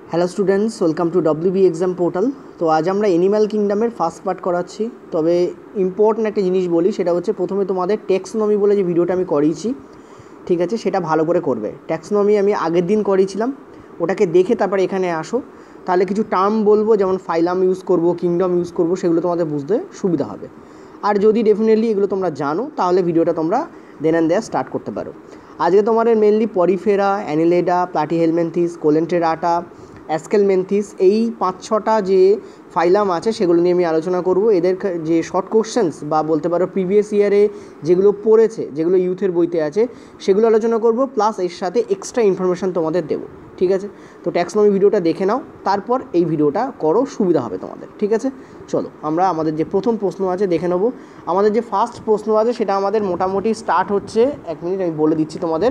Hello students, welcome to WB exam portal. তো আজ আমরা অ্যানিম্যাল কিংডমের ফার্স্ট পার্ট করাচ্ছি। তবে ইম্পর্ট্যান্ট একটা জিনিস বলি, সেটা হচ্ছে প্রথমে তোমাদের ট্যাক্সোনমি বলে যে ভিডিওটা আমি করিয়েছি, ঠিক আছে, সেটা ভালো করে করবে। ট্যাক্সোনমি আমি আগের দিন করিয়েছিলাম, ওটাকে দেখে তারপরে এখানে আসো, তাহলে কিছু টার্ম বলবো, যেমন ফাইলাম ইউজ করব, কিংডম ইউজ করব, সেগুলো তোমাদের বুঝতে সুবিধা হবে। আর যদি ডেফিনেটলি এগুলো তোমরা জানো, তাহলে ভিডিওটা তোমরা দেন অ্যান্ড দেয়ার স্টার্ট করতে পারো। আজকে তোমাদের মেনলি পরিফেরা, অ্যানিলেডা, প্লাটিহেলমেন্থিস, কোলেন্টেরাটা, অ্যাস্কেলমেন্থিস, এই 5-6টা যে ফাইলাম আছে সেগুলো নিয়ে আমি আলোচনা করব। এদের যে শর্ট কোশ্চেন্স বা বলতে পারো প্রিভিয়াস ইয়ারে যেগুলো পড়েছে, যেগুলো ইউথের বইতে আছে, সেগুলো আলোচনা করব, প্লাস এর সাথে এক্সট্রা ইনফরমেশান তোমাদের দেবো, ঠিক আছে। তো ট্যাক্সোনমি ভিডিওটা দেখে নাও, তারপর এই ভিডিওটা করো, সুবিধা হবে তোমাদের, ঠিক আছে। চলো আমরা আমাদের যে প্রথম প্রশ্ন আছে দেখে নেবো। আমাদের যে ফার্স্ট প্রশ্ন আছে সেটা আমাদের মোটামুটি স্টার্ট হচ্ছে, 1 মিনিট আমি বলে দিচ্ছি তোমাদের,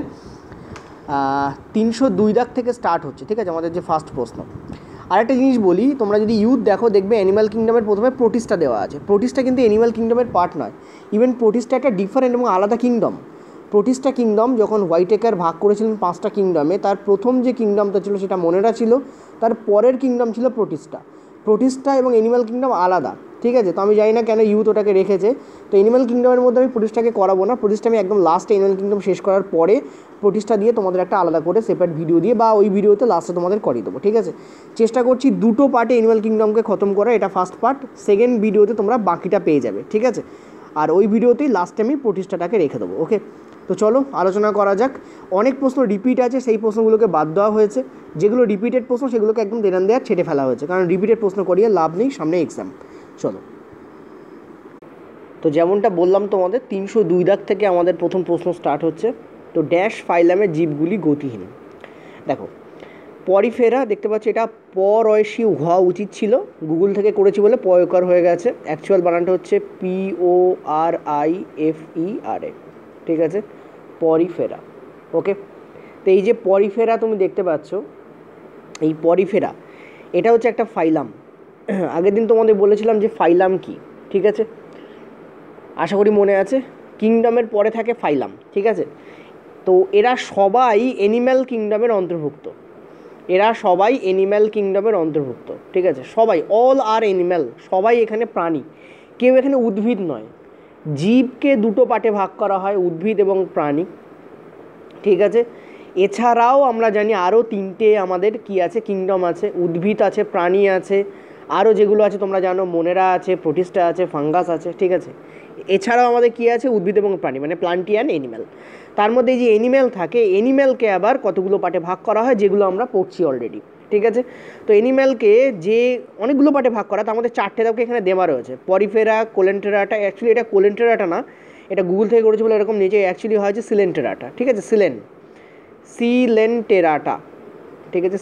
302 দাগ থেকে স্টার্ট হচ্ছে, ঠিক আছে, আমাদের যে ফার্স্ট প্রশ্ন। আরেকটা জিনিস বলি, তোমরা যদি ইউথ দেখো, দেখবে অ্যানিম্যাল কিংডমের প্রথমে প্রোটিস্টা দেওয়া আছে। প্রোটিস্টা কিন্তু অ্যানিম্যাল কিংডমের পার্ট নয়, ইভেন প্রোটিস্টা একটা ডিফারেন্ট এবং আলাদা কিংডম। প্রোটিস্টা কিংডম যখন হোয়াইটেকার ভাগ করেছিলেন 5টা কিংডমে, তার প্রথম যে কিংডমটা ছিল সেটা মনেরা ছিল, তার পরের কিংডম ছিল প্রোটিস্টা। প্রোটিস্টা এবং অ্যানিম্যাল কিংডম আলাদা, ঠিক আছে। তো আমি জানি না কেন ইউথ ওটাকে রেখেছে। তো অ্যানিম্যাল কিংডমের মধ্যে আমি প্রোটিস্টাকে করাবো না, প্রোটিস্টা আমি একদম লাস্টে অ্যানিম্যাল কিংডম শেষ করার পরে প্রোটিস্টা দিয়ে তোমাদের একটা আলাদা করে সেপারেট ভিডিও দিয়ে, বা ওই ভিডিওতে লাস্টে তোমাদের করিয়ে দেবো, ঠিক আছে। চেষ্টা করছি 2টো পার্টে অ্যানিম্যাল কিংডমকে খতম করা, এটা ফার্স্ট পার্ট। সেকেন্ড ভিডিওতে তোমরা বাকিটা পেয়ে যাবে, ঠিক আছে। আর ওই ভিডিওতেই লাস্টে আমি প্রোটিস্টাটাকে রেখে দেবো, ওকে। তো চলো আলোচনা করা যাক। অনেক প্রশ্ন রিপিট আছে, সেই প্রশ্নগুলোকে বাদ দেওয়া হয়েছে। যেগুলো রিপিটেড প্রশ্ন সেগুলোকে একদম দেন দেওয়ার ছেটে ফেলা হয়েছে, কারণ রিপিটেড প্রশ্ন করিয়ে লাভ নেই, সামনে এক্সাম। চলো, তো যেমনটা বললাম তোমাদের 302 দাগ থেকে আমাদের প্রথম প্রশ্ন স্টার্ট হচ্ছে। তো ড্যাশ ফাইলামের জীবগুলি গতিহীন। দেখো, পরিফেরা দেখতে পাচ্ছি, এটা পরয়সী হওয়া উচিত ছিল, গুগল থেকে করেছি বলে পয়কার হয়ে গেছে। অ্যাকচুয়াল বানানটা হচ্ছে PORIFERA, ঠিক আছে, পরিফেরা, ওকে। তো এই যে পরিফেরা তুমি দেখতে পাচ্ছ, এই পরিফেরা এটা হচ্ছে একটা ফাইলাম। আগের দিন তোমাদের বলেছিলাম যে ফাইলাম কি, ঠিক আছে, আশা করি মনে আছে। কিংডমের পরে থাকে ফাইলাম, ঠিক আছে। তো এরা সবাই অ্যানিম্যাল কিংডমের অন্তর্ভুক্ত, এরা সবাই অ্যানিম্যাল কিংডমের অন্তর্ভুক্ত, ঠিক আছে। সবাই, অল আর অ্যানিম্যাল, সবাই এখানে প্রাণী, কেউ এখানে উদ্ভিদ নয়। জীবকে 2টো পার্টে ভাগ করা হয়, উদ্ভিদ এবং প্রাণী, ঠিক আছে। এছাড়াও আমরা জানি আরও 3টে আমাদের কি আছে, কিংডম আছে, উদ্ভিদ আছে, প্রাণী আছে, আরও যেগুলো আছে তোমরা জানো, মনেরা আছে, প্রোটিস্টা আছে, ফাঙ্গাস আছে, ঠিক আছে। এছাড়াও আমাদের কি আছে, উদ্ভিদ এবং প্রাণী, মানে প্লান্টিয়ান অ্যানিম্যাল। তার মধ্যে যে অ্যানিম্যাল থাকে, অ্যানিম্যালকে আবার কতগুলো পার্টে ভাগ করা হয়, যেগুলো আমরা পড়ছি অলরেডি, ঠিক আছে। তো অ্যানিম্যালকে যে অনেকগুলো পার্টে ভাগ করা, তার মধ্যে 4টে দাগকে এখানে দেওয়া রয়েছে। পরিফেরা, কোলেন্টেরাটা, অ্যাকচুয়ালি এটা কোলেন্টেরাটা না, এটা গুগল থেকে করেছে বলে এরকম নিচে, অ্যাকচুয়ালি হয়েছে সিলেন্টেরাটা, ঠিক আছে, সিলেন্টেরাটা, ঠিক আছে,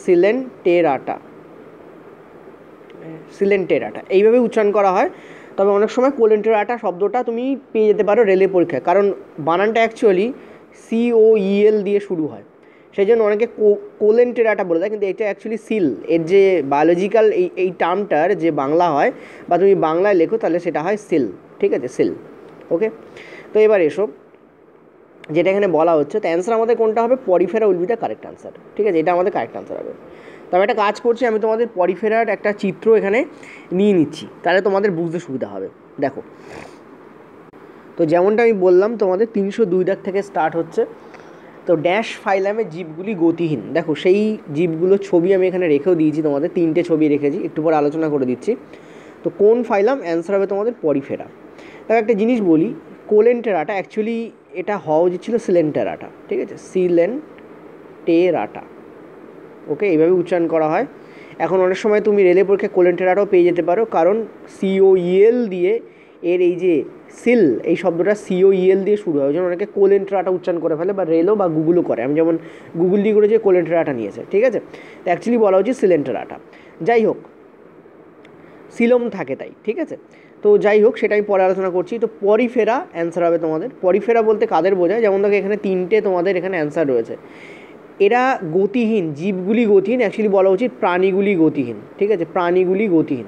সিলেন্টেরাটা এইভাবে উচ্চারণ করা হয়। তবে অনেক সময় কোলেন্টেরাটা শব্দটা তুমি পেয়ে যেতে পারো রেলের পরীক্ষায়, কারণ বানানটা অ্যাকচুয়ালি COEL দিয়ে শুরু হয়, সেই জন্য অনেকে কোলেন্টেরাটা বলে দেয়, কিন্তু এটা অ্যাকচুয়ালি সিল, এর যে বায়োলজিক্যাল এই টার্মটার যে বাংলা হয়, বা তুমি বাংলায় লেখো তাহলে সেটা হয় সিল, ঠিক আছে, সিল, ওকে। তো এবার এসো, যেটা এখানে বলা হচ্ছে, তো অ্যান্সার আমাদের কোনটা হবে, Porifera will be the correct answer, ঠিক আছে, এটা আমাদের কারেক্ট আনসার হবে। তো আমি একটা কাজ করছি, আমি তোমাদের পরিফেরার একটা চিত্র এখানে নিয়ে নিচ্ছি, তাহলে তোমাদের বুঝতে সুবিধা হবে। দেখো, তো যেমনটা আমি বললাম তোমাদের 302 দাগ থেকে স্টার্ট হচ্ছে। তো ড্যাশ ফাইলামের জীবগুলি গতিহীন, দেখো সেই জীবগুলোর ছবি আমি এখানে রেখেও দিয়েছি, তোমাদের 3টে ছবি রেখেছি, একটু পর আলোচনা করে দিচ্ছি। তো কোন ফাইলাম, অ্যান্সার হবে তোমাদের পরিফেরা। দেখো একটা জিনিস বলি, কোলেন্টেরাটা অ্যাকচুয়ালি এটা হওয়া উচিত ছিল সিলেন্টেরাটা, ঠিক আছে, সিলেন্টেরাটা, ওকে, এইভাবে উচ্চারণ করা হয়। এখন অনেক সময় তুমি রেলের পরীক্ষায় কোলেন্টেরাটাও পেয়ে যেতে পারো, কারণ COEL দিয়ে এর এই যে সিল, এই শব্দটা COEL দিয়ে শুরু হয়, ওই জন্য অনেকে কোলেন্টেরাটা উচ্চারণ করে ফেলে, বা রেলও বা গুগলও করে। আমি যেমন গুগল দিয়ে করেছি, কোলেন্টেরাটা নিয়েছে, ঠিক আছে। তো অ্যাকচুয়ালি বলা উচিত সিলেন্টেরাটা, যাই হোক, সিলম থাকে তাই, ঠিক আছে। তো যাই হোক, সেটা আমি পরে আলোচনা করছি। তো পরিফেরা অ্যান্সার হবে তোমাদের। পরিফেরা বলতে কাদের বোঝায়, যেমন দেখো এখানে 3টে তোমাদের এখানে অ্যান্সার রয়েছে। এরা গতিহীন, জীবগুলি গতিহীন, অ্যাকচুয়ালি বলা উচিত প্রাণীগুলি গতিহীন, ঠিক আছে, প্রাণীগুলি গতিহীন।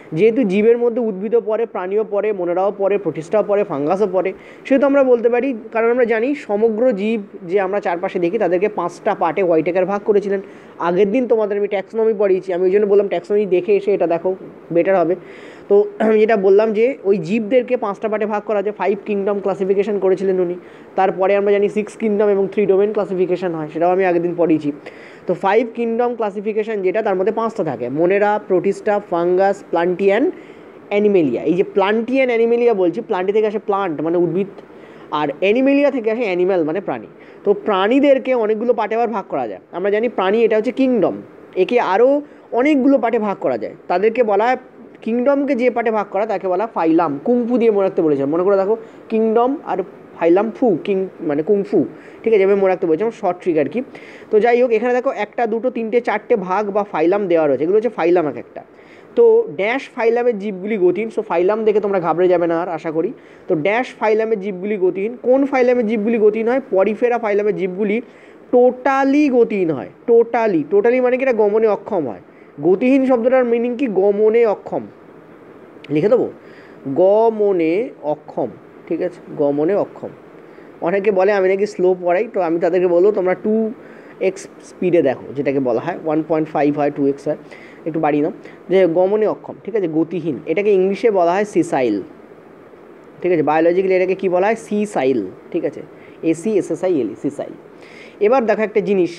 যেহেতু জীবের মধ্যে উদ্ভিদও পড়ে, প্রাণীও পড়ে, মোনেরাও পড়ে, প্রোটিস্টাও পড়ে, ফাঙ্গাসও পড়ে, সেহেতু আমরা বলতে পারি, কারণ আমরা জানি সমগ্র জীব যে আমরা চারপাশে দেখি তাদেরকে 5টা পার্টে হোয়াইটেকার ভাগ করেছিলেন। আগের দিন তোমাদের আমি ট্যাক্সোনমি পড়িয়েছি, আমি ওই জন্য বললাম ট্যাক্সোনমি দেখে এসে এটা দেখো, বেটার হবে। তো আমি যেটা বললাম যে ওই জীবদেরকে 5টা পার্টে ভাগ করা যায়, 5 কিংডম ক্লাসিফিকেশন করেছিলেন উনি। তারপরে আমরা জানি 6 কিংডম এবং 3 ডোমেন ক্লাসিফিকেশন হয়, সেটাও আমি আগের দিন পড়িয়েছি। তো 5 কিংডম ক্লাসিফিকেশন যেটা, তার মধ্যে 5টা থাকে, Monera, Protista, fungus, Plantae and Animalia. এই যে প্লান্টি অ্যান্ড অ্যানিমেলিয়া বলছি, প্লান্টি থেকে আসে প্লান্ট মানে উদ্ভিদ, আর অ্যানিমেলিয়া থেকে আসে অ্যানিম্যাল মানে প্রাণী। তো প্রাণীদেরকে অনেকগুলো পার্টে আবার ভাগ করা যায়। আমরা জানি প্রাণী এটা হচ্ছে কিংডম, একে আরও অনেকগুলো পার্টে ভাগ করা যায়, তাদেরকে বলা হয়, কিংডমকে যে পার্টে ভাগ করা তাকে বলা ফাইলাম। কুংফু দিয়ে মনে রাখতে বলেছিলাম, মনে করে দেখো, কিংডম আর ফাইলাম, কিং মানে কুংফু, ঠিক আছে, এভাবে মনে রাখতে বলেছিলাম, শর্ট ট্রিক আর কি। তো যাই হোক, এখানে দেখো 1, 2, 3, 4টে ভাগ বা ফাইলাম দেওয়া রয়েছে, এগুলো হচ্ছে ফাইলাম এক একটা। তো ড্যাশ ফাইলামের জীবগুলি গতিহীন। সো ফাইলাম দেখে তোমরা ঘাবড়ে যাবে না আর, আশা করি। তো ড্যাশ ফাইলামের জীবগুলি গতিহীন। কোন ফাইলামের জীবগুলি গতিহীন হয়? পরিফেরা ফাইলামের জীবগুলি টোটালি গতিহীন হয়। টোটালি মানে কি, এটা গমনে অক্ষম হয়। গতিহীন শব্দটার মিনিং কি? গমনে অক্ষম। লিখে দেবো, গমনে অক্ষম, ঠিক আছে, গমনে অক্ষম। অনেকে বলে আমি নাকি স্লো পড়াই, তো আমি তাদেরকে বলবো তোমরা 2x স্পিডে দেখো, যেটাকে বলা হয় 1.5 হয়, 2x হয়, একটু বাড়িয়ে নাও, যে গমনে অক্ষম, ঠিক আছে, গতিহীন। এটাকে ইংলিশে বলা হয় সিসাইল, ঠিক আছে, বায়োলজিক্যালি এটাকে কী বলা হয়? সিসাইল, ঠিক আছে, ACSSIL, সিসাইল। এবার দেখো একটা জিনিস,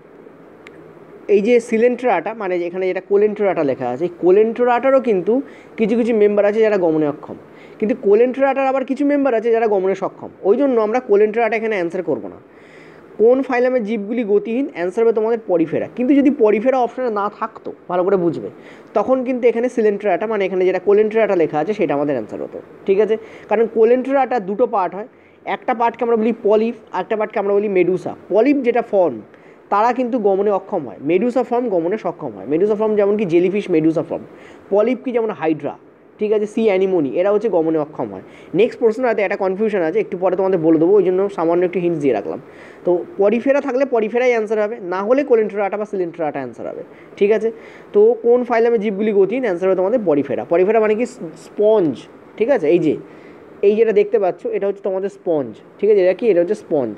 এই যে সিলেন্ট্রাটা, মানে এখানে যেটা কোলেন্ট্রাটা লেখা আছে, এই কোলেন্ট্রাটারও কিন্তু কিছু কিছু মেম্বার আছে যারা গমনে অক্ষম, কিন্তু কোলেন্ট্রাটার আবার কিছু মেম্বার আছে যারা গমনে সক্ষম। ওই জন্য আমরা কোলেন্ট্রাটা এখানে অ্যান্সার করবো না। কোন ফাইলামের জীবগুলি গতিহীন? অ্যান্সার হবে তোমাদের পরিফেরা। কিন্তু যদি পরিফেরা অপশানে না থাকতো, ভালো করে বুঝবে, তখন কিন্তু এখানে সিলেন্ট্রাটা, মানে এখানে যেটা কোলেন্ট্রাটা লেখা আছে সেটা আমাদের অ্যান্সার হতো, ঠিক আছে। কারণ কোলেন্ট্রাটা দুটো পার্ট হয়, একটা পার্টকে আমরা বলি পলিপ, আরেকটা পার্টকে আমরা বলি মেডুসা। পলিপ যেটা ফর্ম, তারা কিন্তু গমনে অক্ষম হয়, মেডুসা ফর্ম গমনে সক্ষম হয়। মেডুসা ফর্ম যেমন কি জেলিফিশ মেডুসা ফর্ম, পলিপ কি যেমন হাইড্রা, ঠিক আছে, সি অ্যানিমোনি, এরা হচ্ছে গমনে অক্ষম হয়। নেক্সট প্রশ্ন আছে, একটা কনফিউশন আছে, একটু পরে তোমাদের বলে দেবো, ওই জন্য সামান্য একটু হিন্টস দিয়ে রাখলাম। তো পরিফেরা থাকলে পরিফেরাই অ্যান্সার হবে, না হলে কোলেন্ট্রাটা বা সিলেন্ট্রাটা অ্যান্সার হবে, ঠিক আছে। তো কোন ফাইলামের জীবগুলি গতিহীন? অ্যান্সার হবে তোমাদের পরিফেরা। পরিফেরা মানে কি? স্পঞ্জ, ঠিক আছে। এই যেটা দেখতে পাচ্ছ এটা হচ্ছে তোমাদের স্পঞ্জ, ঠিক আছে, এটা কি? এটা হচ্ছে স্পঞ্জ,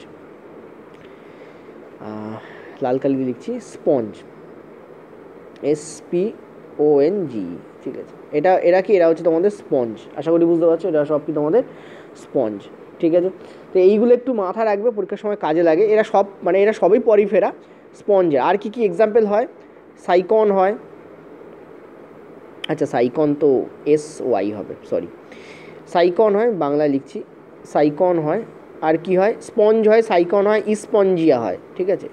লাল কালি দিয়ে লিখছি, স্পঞ্জ, SPONG, ঠিক আছে। এরা কি? এরা হচ্ছে তোমাদের স্পঞ্জ। আশা করি বুঝতে পারছো, এটা সব কি তোমাদের স্পঞ্জ, ঠিক আছে। তো এইগুলো একটু মাথা রাখবে, পরীক্ষার সময় কাজে লাগে। এরা সব, মানে এরা সবই পরিফেরা স্পঞ্জে। আর কি কি এক্সাম্পল হয়? সাইকন হয়, আচ্ছা সাইকন তো SY হবে, সরি, সাইকন হয়, বাংলায় লিখছি, সাইকন হয়। আর কি হয়? স্পঞ্জ হয়, সাইকন হয়, স্পঞ্জিয়া হয়, ঠিক আছে,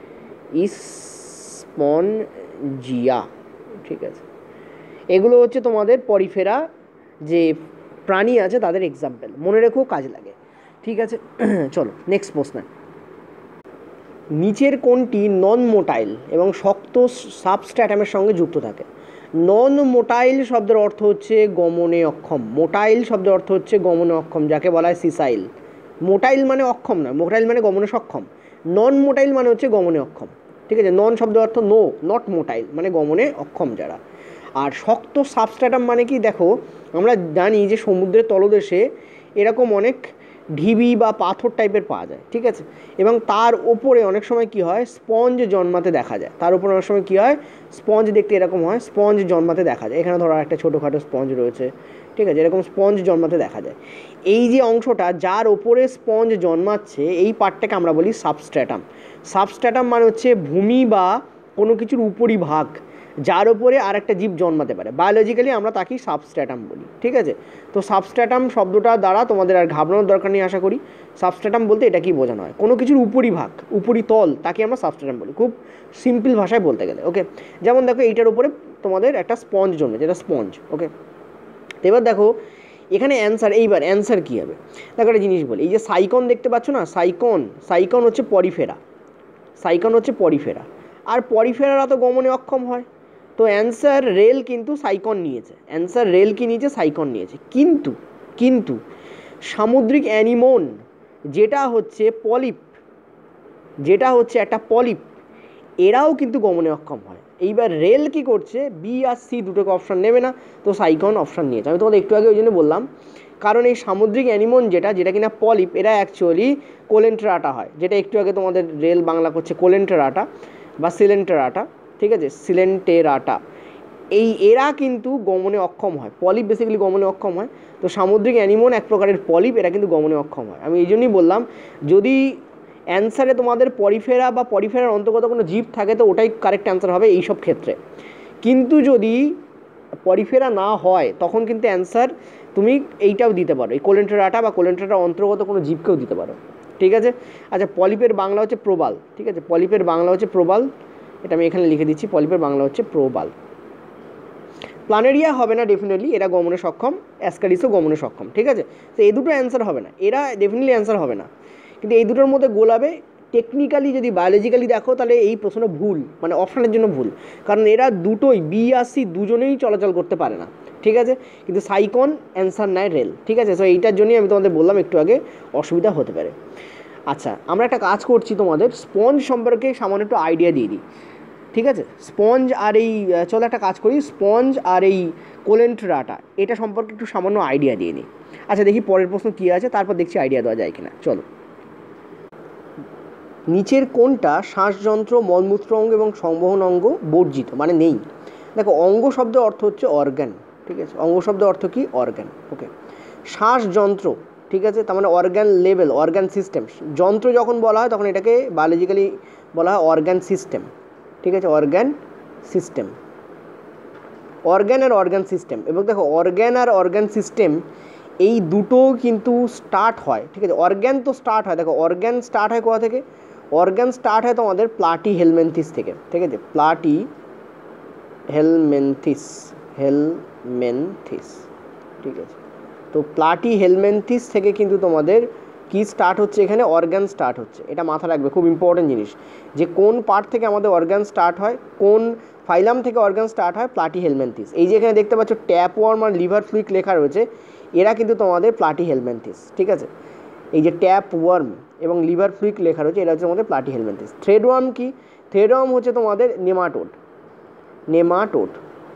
স্পঞ্জিয়া, ঠিক আছে। এগুলো হচ্ছে তোমাদের পরিফেরা যে প্রাণী আছে তাদের এক্সাম্পল, মনে রেখেও কাজ লাগে, ঠিক আছে। চলো নেক্সট প্রশ্ন। নিচের কোনটি নন মোটাইল এবং শক্ত সাবস্ট্র্যাটামের সঙ্গে যুক্ত থাকে? নন মোটাইল শব্দের অর্থ হচ্ছে গমনে অক্ষম, মোটাইল শব্দের অর্থ হচ্ছে গমনে অক্ষম, যাকে বলা হয় সিসাইল। মোটাইল মানে অক্ষম না, মোটাইল মানে গমনে সক্ষম, নন মোটাইল মানে হচ্ছে গমনে অক্ষম, ঠিক আছে। নন শব্দের অর্থ নো, নট মোটাইল মানে গমনে অক্ষম যারা। আর শক্ত সাবস্ট্র্যাটাম মানে কি? দেখো, আমরা জানি যে সমুদ্রের তলদেশে এরকম অনেক ঢিবি বা পাথর টাইপের পাওয়া যায়, ঠিক আছে, এবং তার ওপরে অনেক সময় কি হয়? স্পঞ্জ জন্মাতে দেখা যায়। তার উপরে অনেক সময় কি হয়? স্পঞ্জ দেখতে এরকম হয়, স্পঞ্জ জন্মাতে দেখা যায়। এখানে ধরো একটা ছোটোখাটো স্পঞ্জ রয়েছে, ঠিক আছে, এরকম স্পঞ্জ জন্মাতে দেখা যায়। এই যে অংশটা যার ওপরে স্পঞ্জ জন্মাচ্ছে, এই পার্টটাকে আমরা বলি সাবস্ট্র্যাটাম। সাবস্ট্র্যাটাম মানে হচ্ছে ভূমি বা কোনো কিছুর উপরিভাগ, যার ওপরে আর একটা জীব জন্মাতে পারে। বায়োলজিক্যালি আমরা তাকেই সাবস্ট্র্যাটাম বলি, ঠিক আছে। তো সাবস্ট্র্যাটাম শব্দটা দ্বারা তোমাদের আর ঘাবড়ানোর দরকার নেই আশা করি। সাবস্ট্র্যাটাম বলতে এটা কি বোঝানো হয়? কোনো কিছুর উপরিভাগ, উপরিতল, তাকে আমরা সাবস্ট্র্যাটাম বলি, খুব সিম্পল ভাষায় বলতে গেলে, ওকে। যেমন দেখো এইটার উপরে তোমাদের একটা স্পঞ্জ জন্মে, যেটা স্পঞ্জ, ওকে। এবার দেখো এখানে অ্যান্সার, এইবার অ্যান্সার কী হবে? দেখো একটা জিনিস বলি, এই যে সাইকন দেখতে পাচ্ছ না, সাইকন হচ্ছে পরিফেরা, সাইকন হচ্ছে পরিফেরা, আর পরিফেরারা তো গমনে অক্ষম হয়। তো অ্যান্সার রেল কিন্তু সাইকন নিয়েছে, অ্যান্সার রেল কি নিয়েছে? সাইকন নিয়েছে। কিন্তু সামুদ্রিক অ্যানিমন যেটা হচ্ছে পলিপ, যেটা হচ্ছে একটা পলিপ, এরাও কিন্তু গমনে অক্ষম হয়। এইবার রেল কি করছে, বি আর সি দুটোকে অপশান নেবে না, তো সাইকন অপশান নিয়েছে। আমি তোমাদের একটু আগে ওই জন্য বললাম, কারণ এই সামুদ্রিক অ্যানিমন যেটা কিনা পলিপ, এরা অ্যাকচুয়ালি কোলেন্ট্রাটা হয়, যেটা একটু আগে তোমাদের রেল বাংলা করছে কোলেন্ট্রাটা বা সিলেন্টেরাটা, ঠিক আছে, সিলেন্টেরাটা। এরা কিন্তু গমনে অক্ষম হয়, পলিপ বেসিক্যালি গমনে অক্ষম হয়। তো সামুদ্রিক অ্যানিমন এক প্রকারের পলিপ, এরা কিন্তু গমনে অক্ষম হয়। আমি এই জন্যই বললাম, যদি অ্যান্সারে তোমাদের পরিফেরা বা পরিফেরার অন্তর্গত কোনো জীব থাকে তো ওটাই কারেক্ট অ্যান্সার হবে এই সব ক্ষেত্রে। কিন্তু যদি পরিফেরা না হয় তখন কিন্তু অ্যান্সার তুমি এইটাও দিতে পারো, এই কোলেন্ট্রাটা বা কোলেন্ট্রাটার অন্তর্গত কোনো জীবকেও দিতে পারো, ঠিক আছে। আচ্ছা, পলিপের বাংলা হচ্ছে প্রবাল, ঠিক আছে, পলিপের বাংলা হচ্ছে প্রবাল, এটা আমি এখানে লিখে দিচ্ছি, পলিপের বাংলা হচ্ছে প্রবাল। প্ল্যানেরিয়া হবে না ডেফিনেটলি, এরা গমনে সক্ষম, অ্যাসকারিসও গমনে সক্ষম, ঠিক আছে। তো এই দুটো অ্যান্সার হবে না, এরা ডেফিনেটলি অ্যান্সার হবে না, কিন্তু এই দুটোর মধ্যে গোলাবে। টেকনিক্যালি যদি বায়োলজিক্যালি দেখো তাহলে এই প্রশ্নটা ভুল, মানে অপশানের জন্য ভুল, কারণ এরা দুটোই বি আর সি দুজনেই চলাচল করতে পারে না, ঠিক আছে। কিন্তু সাইকন অ্যান্সার নেয় রেল, ঠিক আছে। সো এইটার জন্যই আমি তোমাদের বললাম একটু আগে অসুবিধা হতে পারে। আচ্ছা, আমরা একটা কাজ করছি, তোমাদের স্পঞ্জ সম্পর্কে সামান্য একটু আইডিয়া দিয়ে দিই, ঠিক আছে। স্পঞ্জ আর এই, চলো একটা কাজ করি, স্পঞ্জ আর এই কোলেন্ট্রাটা এটা সম্পর্কে একটু সামান্য আইডিয়া দিয়ে নিই। আচ্ছা, দেখি পরের প্রশ্ন কী আছে, তারপর দেখছি আইডিয়া দেওয়া যায় কিনা। চলো, নিচের কোনটা শ্বাসযন্ত্র, মলমূত্র অঙ্গ এবং সংবহন অঙ্গ বর্জিত, মানে নেই? দেখো, অঙ্গ শব্দের অর্থ হচ্ছে অর্গ্যান, ঠিক আছে, অঙ্গ শব্দের অর্থ কি, অর্গ্যান, ওকে। শ্বাসযন্ত্র, ঠিক আছে, তার মানে অর্গ্যান লেভেল, অর্গ্যান সিস্টেম। যন্ত্র যখন বলা হয় তখন এটাকে বায়োলজিক্যালি বলা হয় অর্গ্যান সিস্টেম, ঠিক আছে, অর্গ্যান সিস্টেম, অর্গ্যান আর অর্গ্যান সিস্টেম। এবং দেখো, অর্গ্যান আর অর্গ্যান সিস্টেম এই দুটো কিন্তু স্টার্ট হয়, ঠিক আছে। অর্গ্যান তো স্টার্ট হয়, দেখো অর্গ্যান স্টার্ট হয় কোথা থেকে, অর্গ্যান স্টার্ট হয় তোমাদের প্লাটি হেলমেন্থিস থেকে, ঠিক আছে, প্লাটি হেলমেন্থিস, হেলমেন্থিস, ঠিক আছে। তো প্লাটি হেলমেন্থিস থেকে কিন্তু তোমাদের কি স্টার্ট হচ্ছে, এখানে অর্গ্যান স্টার্ট হচ্ছে। এটা মাথা রাখবে, খুব ইম্পর্টেন্ট জিনিস, যে কোন পার্ট থেকে আমাদের অর্গ্যান স্টার্ট হয়, কোন ফাইলাম থেকে অর্গ্যান স্টার্ট হয়, প্লাটি হেলমেন্থিস। এই যে এখানে দেখতে পাচ্ছ ট্যাপ ওয়ার্ম আর লিভার ফ্লুইড লেখা রয়েছে, এরা কিন্তু তোমাদের প্লাটি হেলমেন্থিস, ঠিক আছে। এই যে ট্যাপ ওয়ার্ম এবং লিভার ফ্লুইড লেখা রয়েছে, এরা হচ্ছে আমাদের প্লাটি হেলমেন্থিস। থ্রেড ওয়ার্ম কি, থ্রেড ওয়ার্ম হচ্ছে তোমাদের নেমাটোড, নেমাটোড,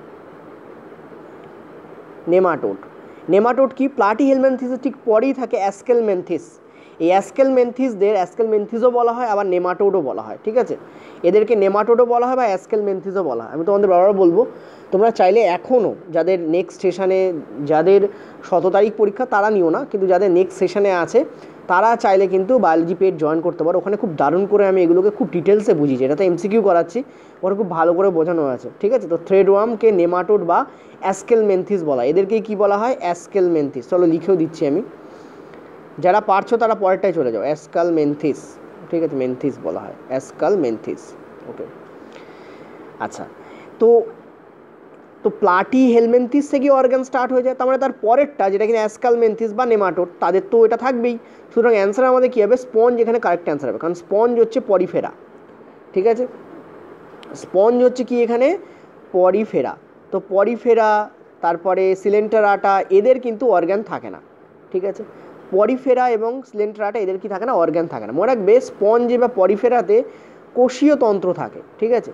নেমাটোড, নেমাটোড কি, প্লাটি হেলমেন্থিসের ঠিক পরেই থাকে অ্যাস্কেলমেন্থিস। এই অ্যাস্কেলমেন্থিসদের অ্যাস্কেলমেন্থিসও বলা হয়, আবার নেমাটোডও বলা হয়, ঠিক আছে। এদেরকে নেমাটোডও বলা হয় বা অ্যাস্কেলমেন্থিসও বলা হয়। আমি তোমাদের বারবার বলবো, তোমরা চাইলে এখনও যাদের নেক্সট সেশানে, যাদের 17 তারিখ পরীক্ষা তারা নিও না, কিন্তু যাদের নেক্সট সেশানে আছে তারা চাইলে কিন্তু বায়োলজি পেড জয়েন করতে পারো। ওখানে খুব দারুণ করে আমি এগুলোকে খুব ডিটেলসে বুঝিয়েছি, এটাতে এমসিকিউ করাচ্ছি, ওখানে খুব ভালো করে বোঝানো আছে, ঠিক আছে। তো থ্রেড ওয়ার্মকে নেমাটোড বা অ্যাস্কেলমেন্থিস বলা হয়, এদেরকেই কী বলা হয়, অ্যাস্কেলমেন্থিস। চলো লিখেও দিচ্ছি আমি, যারা পারছো তারা পরেরটাই চলে যাও, অ্যাস্কালমেন্থিস, ঠিক আছে, মেন্থিস বলা হয়, অ্যাস্কালমেন্থিস, ওকে। আচ্ছা, তো তো প্লাটি হেলমেন্থিস থেকে অর্গান স্টার্ট হয়ে যায়, তার মানে তার পরেরটা যেটা কিনা অ্যাস্কালমেন্থিস বা নেমাটোড, তাদের তো এটা থাকবেই। সুতরাং অ্যান্সার আমাদের কী হবে, স্পঞ্জ এখানে কারেক্ট অ্যান্সার হবে, কারণ স্পঞ্জ হচ্ছে পরিফেরা, ঠিক আছে। স্পঞ্জ হচ্ছে কি এখানে, পরিফেরা। তো পরিফেরা, তারপরে সিলেন্টারাটা, এদের কিন্তু অর্গান থাকে না, ঠিক আছে। পরিফেরা এবং সিলেন্টারাটা এদের কি থাকে না, অর্গান থাকে না। মনে রাখবে, স্পঞ্জ বা পরিফেরাতে কোষীয় তন্ত্র থাকে, ঠিক আছে,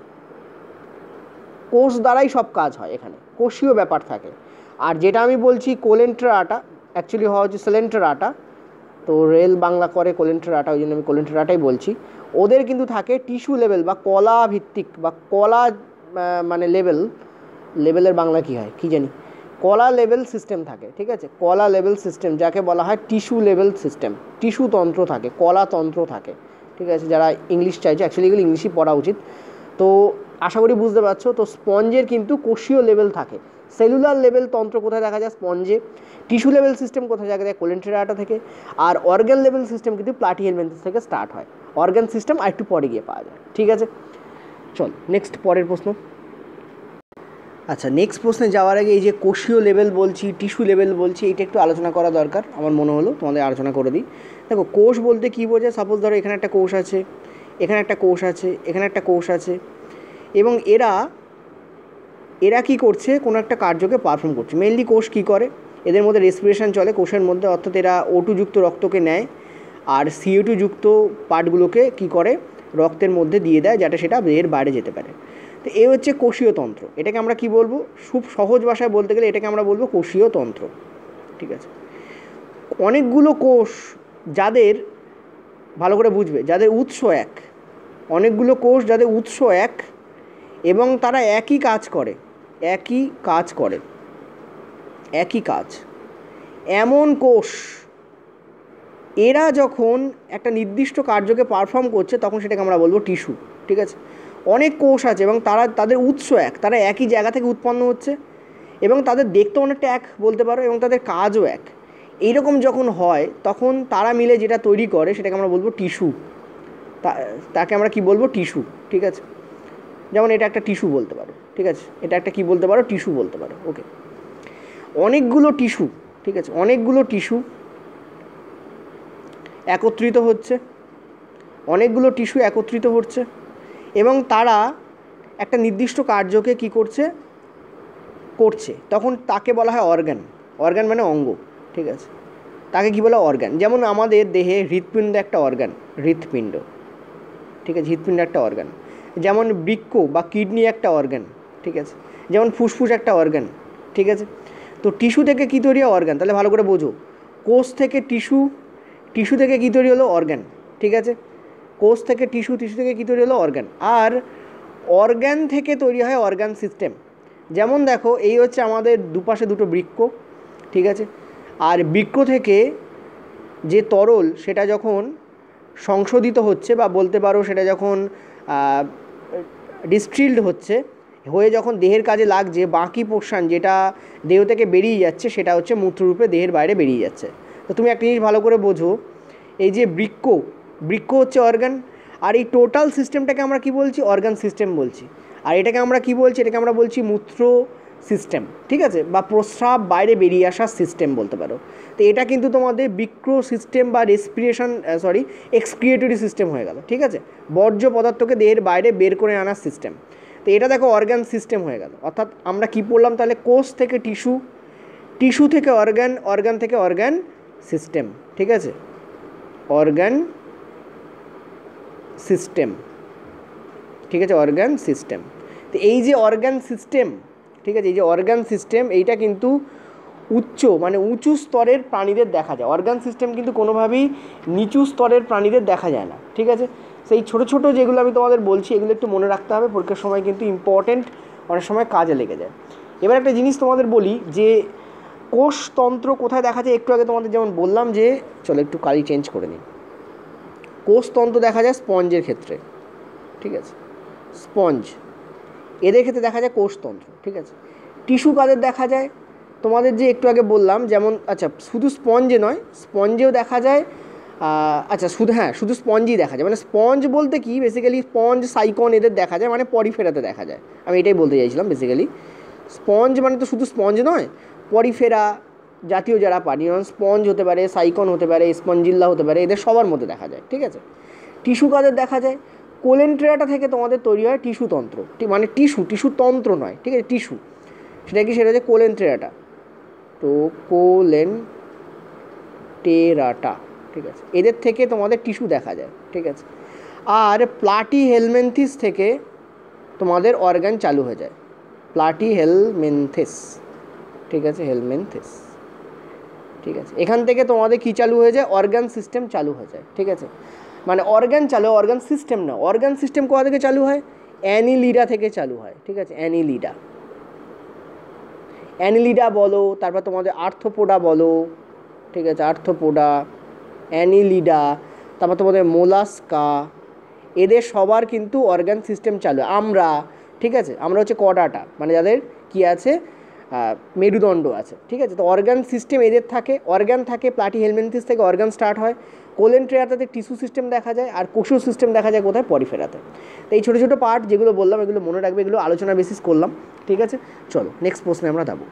কোষ দ্বারাই সব কাজ হয়, এখানে কোষীয় ব্যাপার থাকে। আর যেটা আমি বলছি কোলেন্ট্রাটা, অ্যাকচুয়ালি হওয়া হচ্ছে সিলেন্টারাটা, তো রেল বাংলা করে কোলেন্ট্রাটা, ওই জন্য আমি কোলেন্ট্রাটাই বলছি। ওদের কিন্তু থাকে টিস্যু লেভেল বা কলা ভিত্তিক বা কলা মানে লেভেলের বাংলা কী হয় কী জানি, কলা লেভেল সিস্টেম থাকে, ঠিক আছে, কলা লেভেল সিস্টেম যাকে বলা হয় টিস্যু লেভেল সিস্টেম, টিস্যু তন্ত্র থাকে, কলা তন্ত্র থাকে, ঠিক আছে। যারা ইংলিশ চাইছে, অ্যাকচুয়ালি এগুলো ইংলিশই পড়া উচিত। তো আশা করি বুঝতে পারছো। তো স্পঞ্জের কিন্তু কোষীয় লেভেল থাকে, সেলুলার লেভেল তন্ত্র কোথায় দেখা যায়, স্পঞ্জে। টিস্যু লেভেল সিস্টেম কোথায় দেখা যায়, কোলেন্ট্রাটা থেকে। আর অর্গান লেভেল সিস্টেম কিন্তু প্লাটি হেলমেন্থিস থেকে স্টার্ট হয়, অর্গান সিস্টেম আর একটু পরে গিয়ে পাওয়া যায়, ঠিক আছে। চল নেক্সট, পরের প্রশ্ন। আচ্ছা, নেক্সট প্রশ্নে যাওয়ার আগে এই যে কোষীয় লেভেল বলছি, টিস্যু লেভেল বলছি, এটা একটু আলোচনা করা দরকার, আমার মনে হলো তোমাদের আলোচনা করে দিই। দেখো, কোষ বলতে কী বোঝায়, সাপোজ ধরো এখানে একটা কোষ আছে, এখানে একটা কোষ আছে, এখানে একটা কোষ আছে, এবং এরা কী করছে, কোনো একটা কার্যকে পারফর্ম করছে। মেনলি কোষ কী করে, এদের মধ্যে রেসপিরেশন চলে কোষের মধ্যে, অর্থাৎ এরা O2 যুক্ত রক্তকে নেয় আর CO2 যুক্ত পার্টগুলোকে কী করে, রক্তের মধ্যে দিয়ে দেয়, যাতে সেটা দেহের বাইরে যেতে পারে। তো তো এই হচ্ছে কোষীয় তন্ত্র। এটাকে আমরা কি বলবো, খুব সহজ ভাষায় বলতে গেলে এটাকে আমরা বলবো কোষীয় তন্ত্র। ঠিক আছে, অনেকগুলো কোষ যাদের, ভালো করে বুঝবে, যাদের উৎস এক, অনেকগুলো কোষ যাদের উৎস এক এবং তারা একই কাজ করে, একই কাজ করে, একই কাজ, এমন কোষ, এরা যখন একটা নির্দিষ্ট কার্যকে পারফর্ম করছে তখন সেটাকে আমরা বলবো টিস্যু। ঠিক আছে, অনেক কোষ আছে এবং তাদের উৎস এক, তারা একই জায়গা থেকে উৎপন্ন হচ্ছে এবং তাদের দেখতে অনেকটা এক বলতে পারো এবং তাদের কাজও এক। এইরকম যখন হয় তখন তারা মিলে যেটা তৈরি করে সেটাকে আমরা বলবো টিস্যু। তাকে আমরা কি বলবো, টিস্যু। ঠিক আছে, যেমন এটা একটা টিস্যু বলতে পারো। ঠিক আছে, এটা একটা কি বলতে পারো, টিস্যু বলতে পারো। ওকে, অনেকগুলো টিস্যু, ঠিক আছে, অনেকগুলো টিস্যু একত্রিত হচ্ছে, অনেকগুলো টিস্যু একত্রিত হচ্ছে এবং তারা একটা নির্দিষ্ট কার্যকে কি করছে, করছে, তখন তাকে বলা হয় অর্গান। অর্গান মানে অঙ্গ। ঠিক আছে, তাকে কি বলা, অর্গান। যেমন আমাদের দেহে হৃৎপিণ্ড একটা অর্গান, হৃৎপিণ্ড। ঠিক আছে, হৃৎপিণ্ড একটা অর্গান। যেমন বৃক্ক বা কিডনি একটা অর্গান। ঠিক আছে, যেমন ফুসফুস একটা অর্গান। ঠিক আছে, তো টিস্যু থেকে কী তৈরি হয়, অর্গান। তাহলে ভালো করে বোঝো, কোষ থেকে টিস্যু, টিস্যু থেকে কী তৈরি হলো, অর্গান। ঠিক আছে, কোষ থেকে টিস্যু, টিস্যু থেকে কী তৈরি হলো, অর্গান। আর অর্গান থেকে তৈরি হয় অর্গান সিস্টেম। যেমন দেখো, এই হচ্ছে আমাদের দুপাশে দুটো বৃক্ক। ঠিক আছে, আর বৃক্ক থেকে যে তরল সেটা যখন সংশোধিত হচ্ছে বা বলতে পারো সেটা যখন ডিস্টিল্ড হচ্ছে, হয়ে যখন দেহের কাজে লাগছে, বাকি পোর্শন যেটা দেহ থেকে বেরিয়ে যাচ্ছে সেটা হচ্ছে মূত্ররূপে দেহের বাইরে বেরিয়ে যাচ্ছে। তো তুমি একটা জিনিস ভালো করে বোঝো, এই যে বৃক্ক, বৃক্ক হচ্ছে অর্গান, আর এই টোটাল সিস্টেমটাকে আমরা কি বলছি, অর্গান সিস্টেম বলছি। আর এটাকে আমরা কি বলছি, এটাকে আমরা বলছি মূত্র সিস্টেম। ঠিক আছে, বা প্রস্রাব বাইরে বেরিয়ে আসার সিস্টেম বলতে পারো। তো এটা কিন্তু তোমাদের বৃক্ক সিস্টেম বা রেসপিরেশন, এক্সক্রিয়েটরি সিস্টেম হয়ে গেল। ঠিক আছে, বর্জ্য পদার্থকে দেহের বাইরে বের করে আনার সিস্টেম। তো এটা দেখো অর্গান সিস্টেম হয়ে গেল। অর্থাৎ আমরা কি পড়লাম তাহলে, কোষ থেকে টিস্যু, টিস্যু থেকে অর্গান, অর্গান থেকে অর্গান সিস্টেম। ঠিক আছে, অর্গান সিস্টেম। ঠিক আছে, অর্গান সিস্টেম। তো এই যে অর্গান সিস্টেম, ঠিক আছে, এই যে অর্গান সিস্টেম, এইটা কিন্তু উচ্চ মানে উঁচু স্তরের প্রাণীদের দেখা যায়। অর্গান সিস্টেম কিন্তু কোনোভাবেই নিচু স্তরের প্রাণীদের দেখা যায় না। ঠিক আছে, সেই ছোটো ছোটো যেগুলো আমি তোমাদের বলছি এগুলো একটু মনে রাখতে হবে, পরীক্ষার সময় কিন্তু ইম্পর্টেন্ট, অনেক সময় কাজে লেগে যায়। এবার একটা জিনিস তোমাদের বলি যে কোষতন্ত্র কোথায় দেখা যায়। একটু আগে তোমাদের যেমন বললাম যে, চলো একটু কালি চেঞ্জ করে নিই, কোষতন্ত্র দেখা যায় স্পঞ্জের ক্ষেত্রে। ঠিক আছে, স্পঞ্জ, এদের ক্ষেত্রে দেখা যায় কোষতন্ত্র। ঠিক আছে, টিস্যু কাদের দেখা যায়, তোমাদের যে একটু আগে বললাম, যেমন আচ্ছা শুধু স্পঞ্জে নয়, স্পঞ্জেও দেখা যায়। আচ্ছা শুধু, হ্যাঁ শুধু স্পঞ্জই দেখা যায়। মানে স্পঞ্জ বলতে কি, বেসিক্যালি স্পঞ্জ, সাইকন এদের দেখা যায়, মানে পরিফেরাতে দেখা যায়। আমি এটাই বলতে চাইছিলাম বেসিক্যালি। স্পঞ্জ মানে তো শুধু স্পঞ্জ নয়, পরিফেরা জাতীয় যারা প্রাণী, স্পঞ্জ হতে পারে, সাইকন হতে পারে, স্পঞ্জিল্লা হতে পারে, এদের সবার মধ্যে দেখা যায়। ঠিক আছে, টিস্যু কাদের দেখা যায়, কোলেন্ট্রেটা থেকে তোমাদের তৈরি হয় টিস্যু তন্ত্র। মানে টিস্যু, টিস্যু তন্ত্র নয়। ঠিক আছে, টিস্যু, সেটা কি, সেটা হচ্ছে কোলেন্ট্রেটা। তো কোলেন্টেরাটা। ঠিক আছে, এদের থেকে তোমাদের টিস্যু দেখা যায়। ঠিক আছে, আর প্লাটি হেলমেন্থিস থেকে তোমাদের অর্গান চালু হয়ে যায়, প্লাটি হেলমেন্থিস। ঠিক আছে, হেলমেন্থিস। ঠিক আছে, এখান থেকে তোমাদের কি চালু হয়ে যায়, অর্গান সিস্টেম চালু হয়ে যায়। ঠিক আছে, মানে অর্গান চালু, অর্গান সিস্টেম না। অর্গান সিস্টেম কোথা থেকে চালু হয়, অ্যানিলিডা থেকে চালু হয়। ঠিক আছে, অ্যানিলিডা, অ্যানিলিডা বলো, তারপর তোমাদের আর্থ্রোপোডা বলো। ঠিক আছে, আর্থ্রোপোডা, অ্যানিলিডা, তারপর তোমাদের মোলাস্কা, এদের সবার কিন্তু অর্গান সিস্টেম চালু। আমরা, ঠিক আছে, আমরা হচ্ছে কডাটা, মানে যাদের কি আছে, মেরুদণ্ড আছে। ঠিক আছে, তো অর্গান সিস্টেম এদের থাকে, অর্গান থাকে, প্লাটি হেলমেন্থিস থেকে অর্গান স্টার্ট হয়। কোলেন্ট্রেটাতে টিস্যু সিস্টেম দেখা যায়, আর কোষীয় সিস্টেম দেখা যায় কোথায়, পরিফেরাতে। তো এই ছোটো ছোটো পার্ট যেগুলো বললাম এগুলো মনে রাখবে, এগুলো আলোচনা বেসিস করলাম। ঠিক আছে, চলো নেক্সট প্রশ্নে আমরা যাবো।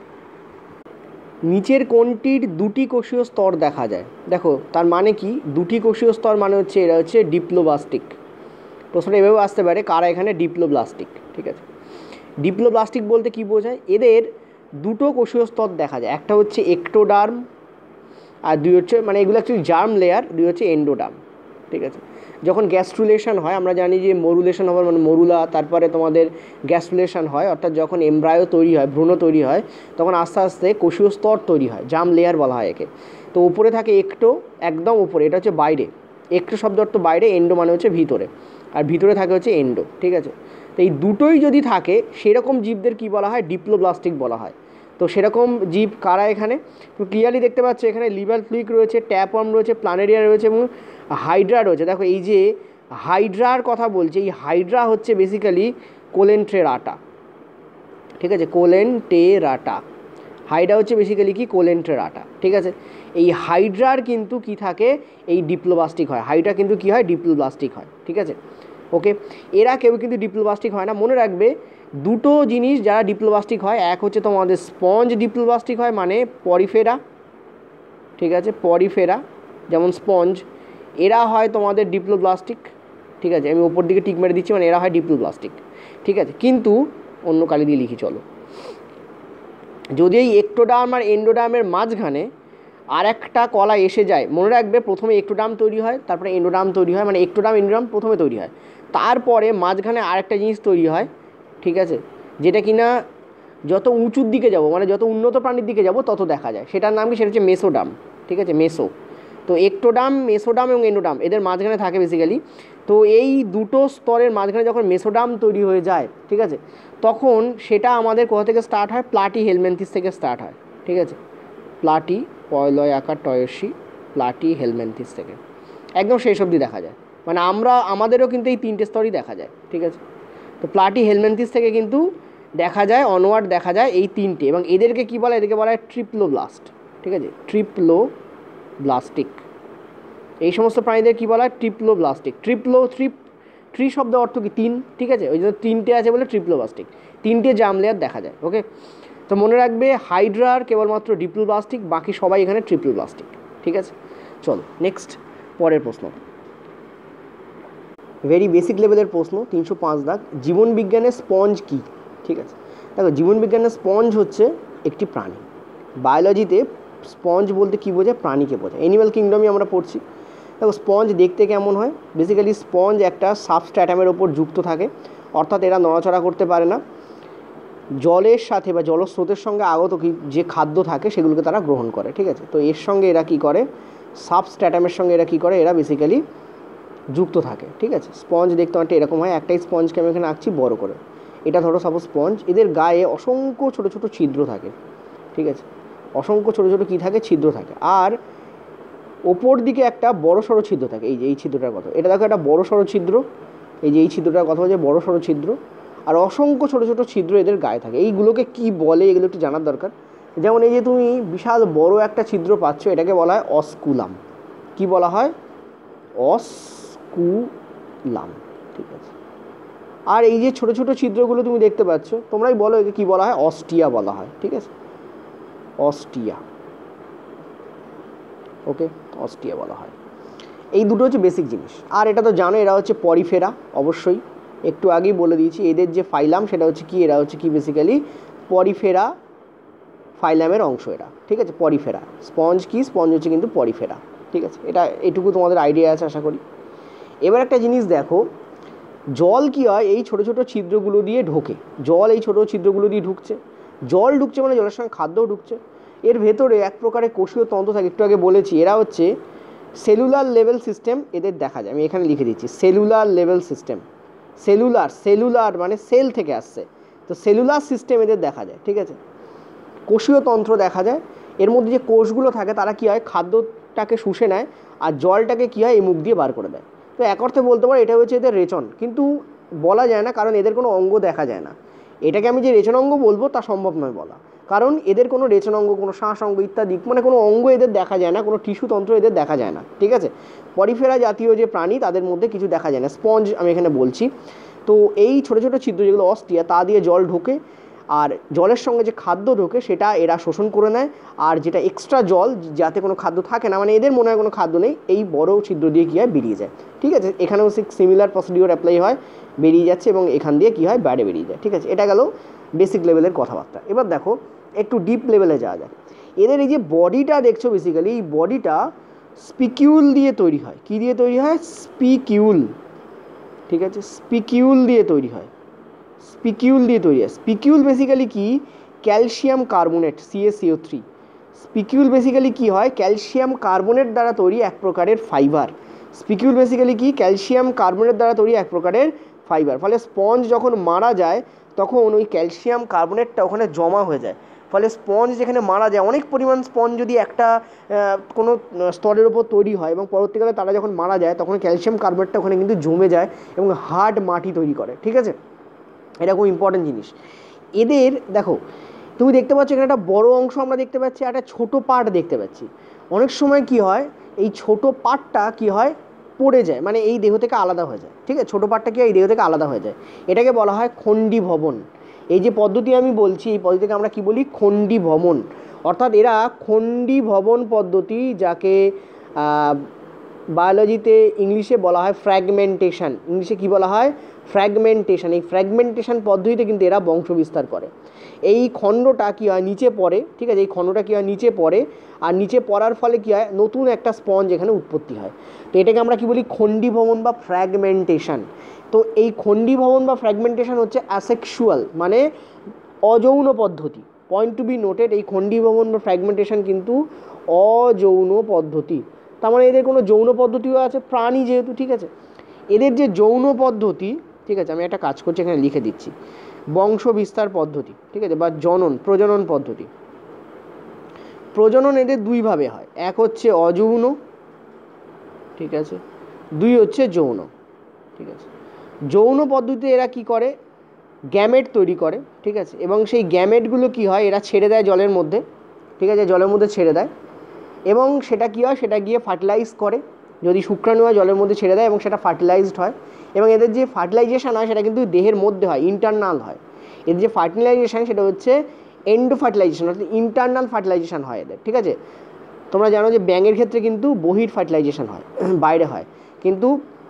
নিচের কোনটির দুটি কোষীয় স্তর দেখা যায়, দেখো তার মানে কি, দুটি কোষীয় স্তর মানে হচ্ছে এরা হচ্ছে ডিপ্লোব্লাস্টিক। প্রশ্নটা এভাবে আসতে পারে, কারা এখানে ডিপ্লোব্লাস্টিক। ঠিক আছে, ডিপ্লোব্লাস্টিক বলতে কি বোঝায়, এদের দুটো কোষীয় স্তর দেখা যায়, একটা হচ্ছে একটোডার্ম আর দুই হচ্ছে, মানে এগুলো অ্যাকচুয়ালি জার্ম লেয়ার, দুই হচ্ছে এন্ডোডার্ম। ঠিক আছে, যখন গ্যাস্ট্রুলেশন হয়, আমরা জানি যে মরুলেশন হওয়ার মানে মরুলা, তারপরে তোমাদের গ্যাস্ট্রুলেশন হয়, অর্থাৎ যখন এমব্রায়ো তৈরি হয়, ভ্রূণ তৈরি হয়, তখন আস্তে আস্তে কোষীয় স্তর তৈরি হয়, জার্ম লেয়ার বলা হয় একে। তো উপরে থাকে একটো, একদম উপরে, এটা হচ্ছে বাইরে, একটো শব্দ অর্থ বাইরে, এন্ডো মানে হচ্ছে ভিতরে, আর ভিতরে থাকে হচ্ছে এন্ডো, ঠিক আছে। তো এই দুটোই যদি থাকে সেরকম জীবদের কী বলা হয়, ডিপ্লোব্লাস্টিক বলা হয়। তো সেরকম জীব কারা এখানে ক্লিয়ারলি দেখতে পাচ্ছ, এখানে লিভার ফ্লিক রয়েছে, ট্যাপওয়ার্ম রয়েছে, প্ল্যানেরিয়া রয়েছে এবং হাইড্রা রয়েছে। দেখো এই যে হাইড্রার কথা বলছে, এই হাইড্রা হচ্ছে বেসিক্যালি কোলেন্ট্রেরাটা, ঠিক আছে, কোলেন্টেরাটা। হাইড্রা হচ্ছে বেসিক্যালি কি, কোলেন্ট্রেরাটা, ঠিক আছে। এই হাইড্রার কিন্তু কি থাকে, এই ডিপ্লোব্লাস্টিক হয়, হাইড্রা কিন্তু কি হয়, ডিপ্লোব্লাস্টিক হয়, ঠিক আছে। ওকে, এরা কেউ কিন্তু ডিপ্লোব্লাস্টিক হয় না। মনে রাখবে দুটো জিনিস যারা ডিপ্লোব্লাস্টিক হয়, এক হচ্ছে তোমাদের স্পঞ্জ ডিপ্লোব্লাস্টিক হয় মানে পরিফেরা, ঠিক আছে, পরিফেরা যেমন স্পঞ্জ, এরা হয় তোমাদের ডিপ্লোব্লাস্টিক, ঠিক আছে। আমি ওপর দিকে টিক মেরে দিচ্ছি, মানে এরা হয় ডিপ্লোব্লাস্টিক, ঠিক আছে। কিন্তু অন্য কালি দিয়ে লিখি চলো, যদি এই একটোডার্ম আর এন্ডোডার্মের মাঝখানে আর একটা কলা এসে যায়, মনে রাখবে প্রথমে একটোডার্ম তৈরি হয়, তারপরে এন্ডোডার্ম তৈরি হয়, মানে একটোডার্ম এন্ডোডার্ম প্রথমে তৈরি হয়, তারপরে মাঝখানে আরেকটা জিনিস তৈরি হয়, ঠিক আছে, যেটা কিনা যত উঁচুর দিকে যাব, মানে যত উন্নত প্রাণীর দিকে যাব তত দেখা যায়, সেটার নাম কি, সেটা হচ্ছে মেসোডার্ম, ঠিক আছে, মেসো। তো একটোডার্ম, মেসোডার্ম এবং এন্ডোডার্ম এদের মাঝখানে থাকে বেসিক্যালি। তো এই দুটো স্তরের মাঝখানে যখন মেসোডার্ম তৈরি হয়ে যায়, ঠিক আছে, তখন সেটা আমাদের কোথা থেকে স্টার্ট হয়, প্লাটি হেলমেন্থিস থেকে স্টার্ট হয়, ঠিক আছে, প্লাটি পয়লয় আকার টয়সী, প্লাটি হেলমেন্থিস থেকে একদম শেষ অবধি দেখা যায়, মানে আমাদেরও কিন্তু এই তিনটে স্তরই দেখা যায়, ঠিক আছে। তো প্লাটি হেলমেন্থিস থেকে কিন্তু দেখা যায়, অনওয়ার্ড দেখা যায় এই তিনটে, এবং এদেরকে কী বলা হয়, এদেরকে বলা হয় ট্রিপ্লোব্লাস্ট, ঠিক আছে, ট্রিপ্লোব্লাস্টিক। এই সমস্ত প্রাণীদের কী বলা হয়, ট্রিপ্লোব্লাস্টিক। ট্রি শব্দ অর্থ কি, তিন, ঠিক আছে, ওই জন্য তিনটে আছে বলে ট্রিপ্লোব্লাস্টিক, তিনটে জার্ম লেয়ার দেখা যায়। ওকে, তো মনে রাখবে হাইড্রার কেবলমাত্র ডিপ্লোব্লাস্টিক, বাকি সবাই এখানে ট্রিপ্লোব্লাস্টিক, ঠিক আছে। চলো নেক্সট, পরের প্রশ্ন, ভেরি বেসিক লেভেলের প্রশ্ন, 305 দাগ, জীবনবিজ্ঞানের স্পঞ্জ কী, ঠিক আছে। দেখো জীবনবিজ্ঞানের স্পঞ্জ হচ্ছে একটি প্রাণী। বায়োলজিতে স্পঞ্জ বলতে কী বোঝায়, প্রাণীকে বোঝায়, অ্যানিম্যাল কিংডমই আমরা পড়ছি। দেখো স্পঞ্জ দেখতে কেমন হয়, বেসিক্যালি স্পঞ্জ একটা সাবস্ট্র্যাটামের ওপর যুক্ত থাকে, অর্থাৎ এরা নড়াচড়া করতে পারে না, জলের সাথে বা জলস্রোতের সঙ্গে আগত যে খাদ্য থাকে সেগুলোকে তারা গ্রহণ করে, ঠিক আছে। তো এর সঙ্গে এরা কী করে, সাবস্ট্র্যাটামের সঙ্গে এরা কী করে, এরা বেসিক্যালি যুক্ত থাকে, ঠিক আছে। স্পঞ্জ দেখতে অনেকটা এরকম হয়, একটাই স্পঞ্জকে আমি এখানে আঁকছি বড় করে, এটা ধরো সাপোজ স্পঞ্জ, এদের গায়ে অসংখ্য ছোটো ছোটো ছিদ্র থাকে, ঠিক আছে, অসংখ্য ছোটো ছোটো কী থাকে, ছিদ্র থাকে, আর ওপর দিকে একটা বড় সড়ো ছিদ্র থাকে, এই যে এই ছিদ্রটার কথা, এটা দেখো একটা বড় সড়ো ছিদ্র, এই যে এই ছিদ্রটার কথা বলছে বড় সড়ো ছিদ্র, আর অসংখ্য ছোটো ছোটো ছিদ্র এদের গায়ে থাকে। এইগুলোকে কি বলে, এগুলো একটু জানার দরকার। যেমন এই যে তুমি বিশাল বড় একটা ছিদ্র পাচ্ছ, এটাকে বলা হয় অস্কুলাম। কি বলা হয়, অস্কুলাম, ঠিক আছে। আর এই যে ছোটো ছোটো ছিদ্রগুলো তুমি দেখতে পাচ্ছ, তোমরাই বলো একে কী বলা হয়, অস্টিয়া বলা হয়, ঠিক আছে, অস্টিয়া, ওকে, অস্টিয়া বলা হয়। এই দুটো হচ্ছে বেসিক জিনিস। আর এটা তো জানো, এরা হচ্ছে পরিফেরা, অবশ্যই একটু আগেই বলে দিয়েছি, এদের যে ফাইলাম সেটা হচ্ছে কি, এরা হচ্ছে কি বেসিক্যালি পরিফেরা ফাইলামের অংশ এরা, ঠিক আছে, পরিফেরা। স্পঞ্জ কি, স্পঞ্জ হচ্ছে কিন্তু পরিফেরা, ঠিক আছে, এটা এটুকু তোমাদের আইডিয়া আছে আশা করি। এবার একটা জিনিস দেখো, জল কি হয়, এই ছোটো ছোটো ছিদ্রগুলো দিয়ে ঢোকে, জল এই ছোটো ছিদ্রগুলো দিয়ে ঢুকছে, জল ঢুকছে মানে জলের সঙ্গে খাদ্যও ঢুকছে। এর ভেতরে এক প্রকারের কোষীয় তন্ত্র থাকে, একটু আগে বলেছি, এরা হচ্ছে সেলুলার লেভেল সিস্টেম এদের দেখা যায়, আমি এখানে লিখে দিচ্ছি সেলুলার লেভেল সিস্টেম। সেলুলার মানে সেল থেকে আসছে, তো সেলুলার সিস্টেম এদের দেখা যায়, ঠিক আছে, কোষীয় তন্ত্র দেখা যায়। এর মধ্যে যে কোষগুলো থাকে তারা কী হয়, খাদ্যটাকে শুষে নেয়, আর জলটাকে কী হয় এই মুখ দিয়ে বার করে দেয়। তো এক অর্থে বলতে পারো এটা হচ্ছে এদের রেচন, কিন্তু বলা যায় না কারণ এদের কোনো অঙ্গ দেখা যায় না। এটাকে আমি যে রেচন অঙ্গ বলবো তা সম্ভব নয় বলা, কারণ এদের কোনো রেচন অঙ্গ, কোনো শ্বাস অঙ্গ ইত্যাদি মানে কোনো অঙ্গ এদের দেখা যায় না, কোনো টিস্যুতন্ত্র এদের দেখা যায় না, ঠিক আছে। পরিফেরা জাতীয় যে প্রাণী তাদের মধ্যে কিছু দেখা যায় না, স্পঞ্জ আমি এখানে বলছি। তো এই ছোটো ছোটো ছিদ্র যেগুলো অস্টিয়া, তা দিয়ে জল ঢোকে, আর জলের সঙ্গে যে খাদ্য ঢোকে সেটা এরা শোষণ করে নেয়, আর যেটা এক্সট্রা জল যাতে কোনো খাদ্য থাকে না, মানে এদের মনে হয় কোনো খাদ্য নেই, এই বড় ছিদ্র দিয়ে কী হয় বেরিয়ে যায়, ঠিক আছে। এখানেও সিমিলার প্রসিডিওর অ্যাপ্লাই হয়, বেরিয়ে যাচ্ছে এবং এখান দিয়ে কী হয় বাইরে বেরিয়ে যায়, ঠিক আছে। এটা গেল বেসিক লেভেলের কথাবার্তা। এবার দেখো একটু ডিপ লেভেলে যাওয়া যায়। এদের এই যে বডিটা দেখছো, বেসিক্যালি এই বডিটা স্পিকিউল দিয়ে তৈরি হয়। কী দিয়ে তৈরি হয়? স্পিকিউল, ঠিক আছে, স্পিকিউল দিয়ে তৈরি হয়, স্পিকিউল দিয়ে তৈরি হয়। স্পিকিউল বেসিক্যালি কি? Calcium carbonate, CaCO3। Spicule basically কি হয়? ক্যালসিয়াম কার্বনেট দ্বারা তৈরি এক প্রকারের ফাইবার। স্পিকিউল বেসিক্যালি কি? ক্যালসিয়াম কার্বনেট দ্বারা তৈরি এক প্রকারের ফাইবার। ফলে স্পঞ্জ যখন মারা যায় তখন ওই ক্যালসিয়াম কার্বনেটটা ওখানে জমা হয়ে যায়। ফলে স্পঞ্জ যেখানে মারা যায়, অনেক পরিমাণ স্পঞ্জ যদি একটা কোনো স্তরের ওপর তৈরি হয় এবং পরবর্তীকালে তারা যখন মারা যায় তখন ক্যালসিয়াম কার্বনেটটা ওখানে কিন্তু জমে যায় এবং হার্ড মাটি তৈরি করে, ঠিক আছে। এটা খুব ইম্পর্টেন্ট জিনিস। এদের দেখো, তুমি দেখতে পাচ্ছ এখানে একটা বড় অংশ আমরা দেখতে পাচ্ছি, একটা ছোটো পার্ট দেখতে পাচ্ছি। অনেক সময় কি হয়, এই ছোটো পার্টটা কি হয়, পড়ে যায়, মানে এই দেহ থেকে আলাদা হয়ে যায়, ঠিক আছে। ছোটো পার্টটা কি হয়, এই দেহ থেকে আলাদা হয়ে যায়। এটাকে বলা হয় খণ্ডীভবন। এই যে পদ্ধতি আমি বলছি, এই পদ্ধতিকে আমরা কি বলি? খণ্ডীভবন। অর্থাৎ এরা খণ্ডীভবন পদ্ধতি, যাকে বায়োলজিতে ইংলিশে বলা হয় ফ্র্যাগমেন্টেশন। ইংলিশে কি বলা হয়? ফ্র্যাগমেন্টেশন। এই ফ্র্যাগমেন্টেশন পদ্ধতিতে কিন্তু এরা বংশ বিস্তার করে। এই খণ্ডটা কী হয়, নিচে পড়ে, ঠিক আছে। এই খণ্ডটা কী হয়, নিচে পড়ে, আর নিচে পড়ার ফলে কী হয়, নতুন একটা স্পঞ্জ এখানে উৎপত্তি হয়। তো এটাকে আমরা কি বলি? খণ্ডীভবন বা ফ্র্যাগমেন্টেশন। তো এই খণ্ডীভবন বা ফ্র্যাগমেন্টেশন হচ্ছে অ্যাসেক্সুয়াল, মানে অযৌন পদ্ধতি। পয়েন্ট টু বি নোটেড, এই খণ্ডীভবন বা ফ্র্যাগমেন্টেশন কিন্তু অযৌন পদ্ধতি। তার মানে এদের কোনো যৌন পদ্ধতিও আছে, প্রাণী যেহেতু, ঠিক আছে। এদের যে যৌন পদ্ধতি, ঠিক আছে, আমি একটা কাজ করছি, এখানে লিখে দিচ্ছি, বংশ বিস্তার পদ্ধতি, ঠিক আছে, বা প্রজনন পদ্ধতি। প্রজনন এদের দুইভাবে হয়, এক হচ্ছে অযৌন, ঠিক আছে, দুই হচ্ছে যৌন, ঠিক আছে। যৌন পদ্ধতিতে এরা কি করে? গ্যামেট তৈরি করে, ঠিক আছে, এবং সেই গ্যামেটগুলো কি হয়, এরা ছেড়ে দেয় জলের মধ্যে, ঠিক আছে, জলের মধ্যে ছেড়ে দেয়, এবং সেটা কী হয়, সেটা গিয়ে ফার্টিলাইজ করে। যদি শুক্রাণু হয় জলের মধ্যে ছেড়ে দেয় এবং সেটা ফার্টিলাইজড হয়। এবং এদের যে ফার্টিলাইজেশন হয় সেটা কিন্তু দেহের মধ্যে হয়, ইন্টারনাল হয়। এদের যে ফার্টিলাইজেশন সেটা হচ্ছে এন্ডো ফার্টিলাইজেশন, অর্থাৎ ইন্টারনাল ফার্টিলাইজেশন হয় এদের, ঠিক আছে। তোমরা জানো যে ব্যাঙের ক্ষেত্রে কিন্তু বহির ফার্টিলাইজেশন হয়, বাইরে হয়, কিন্তু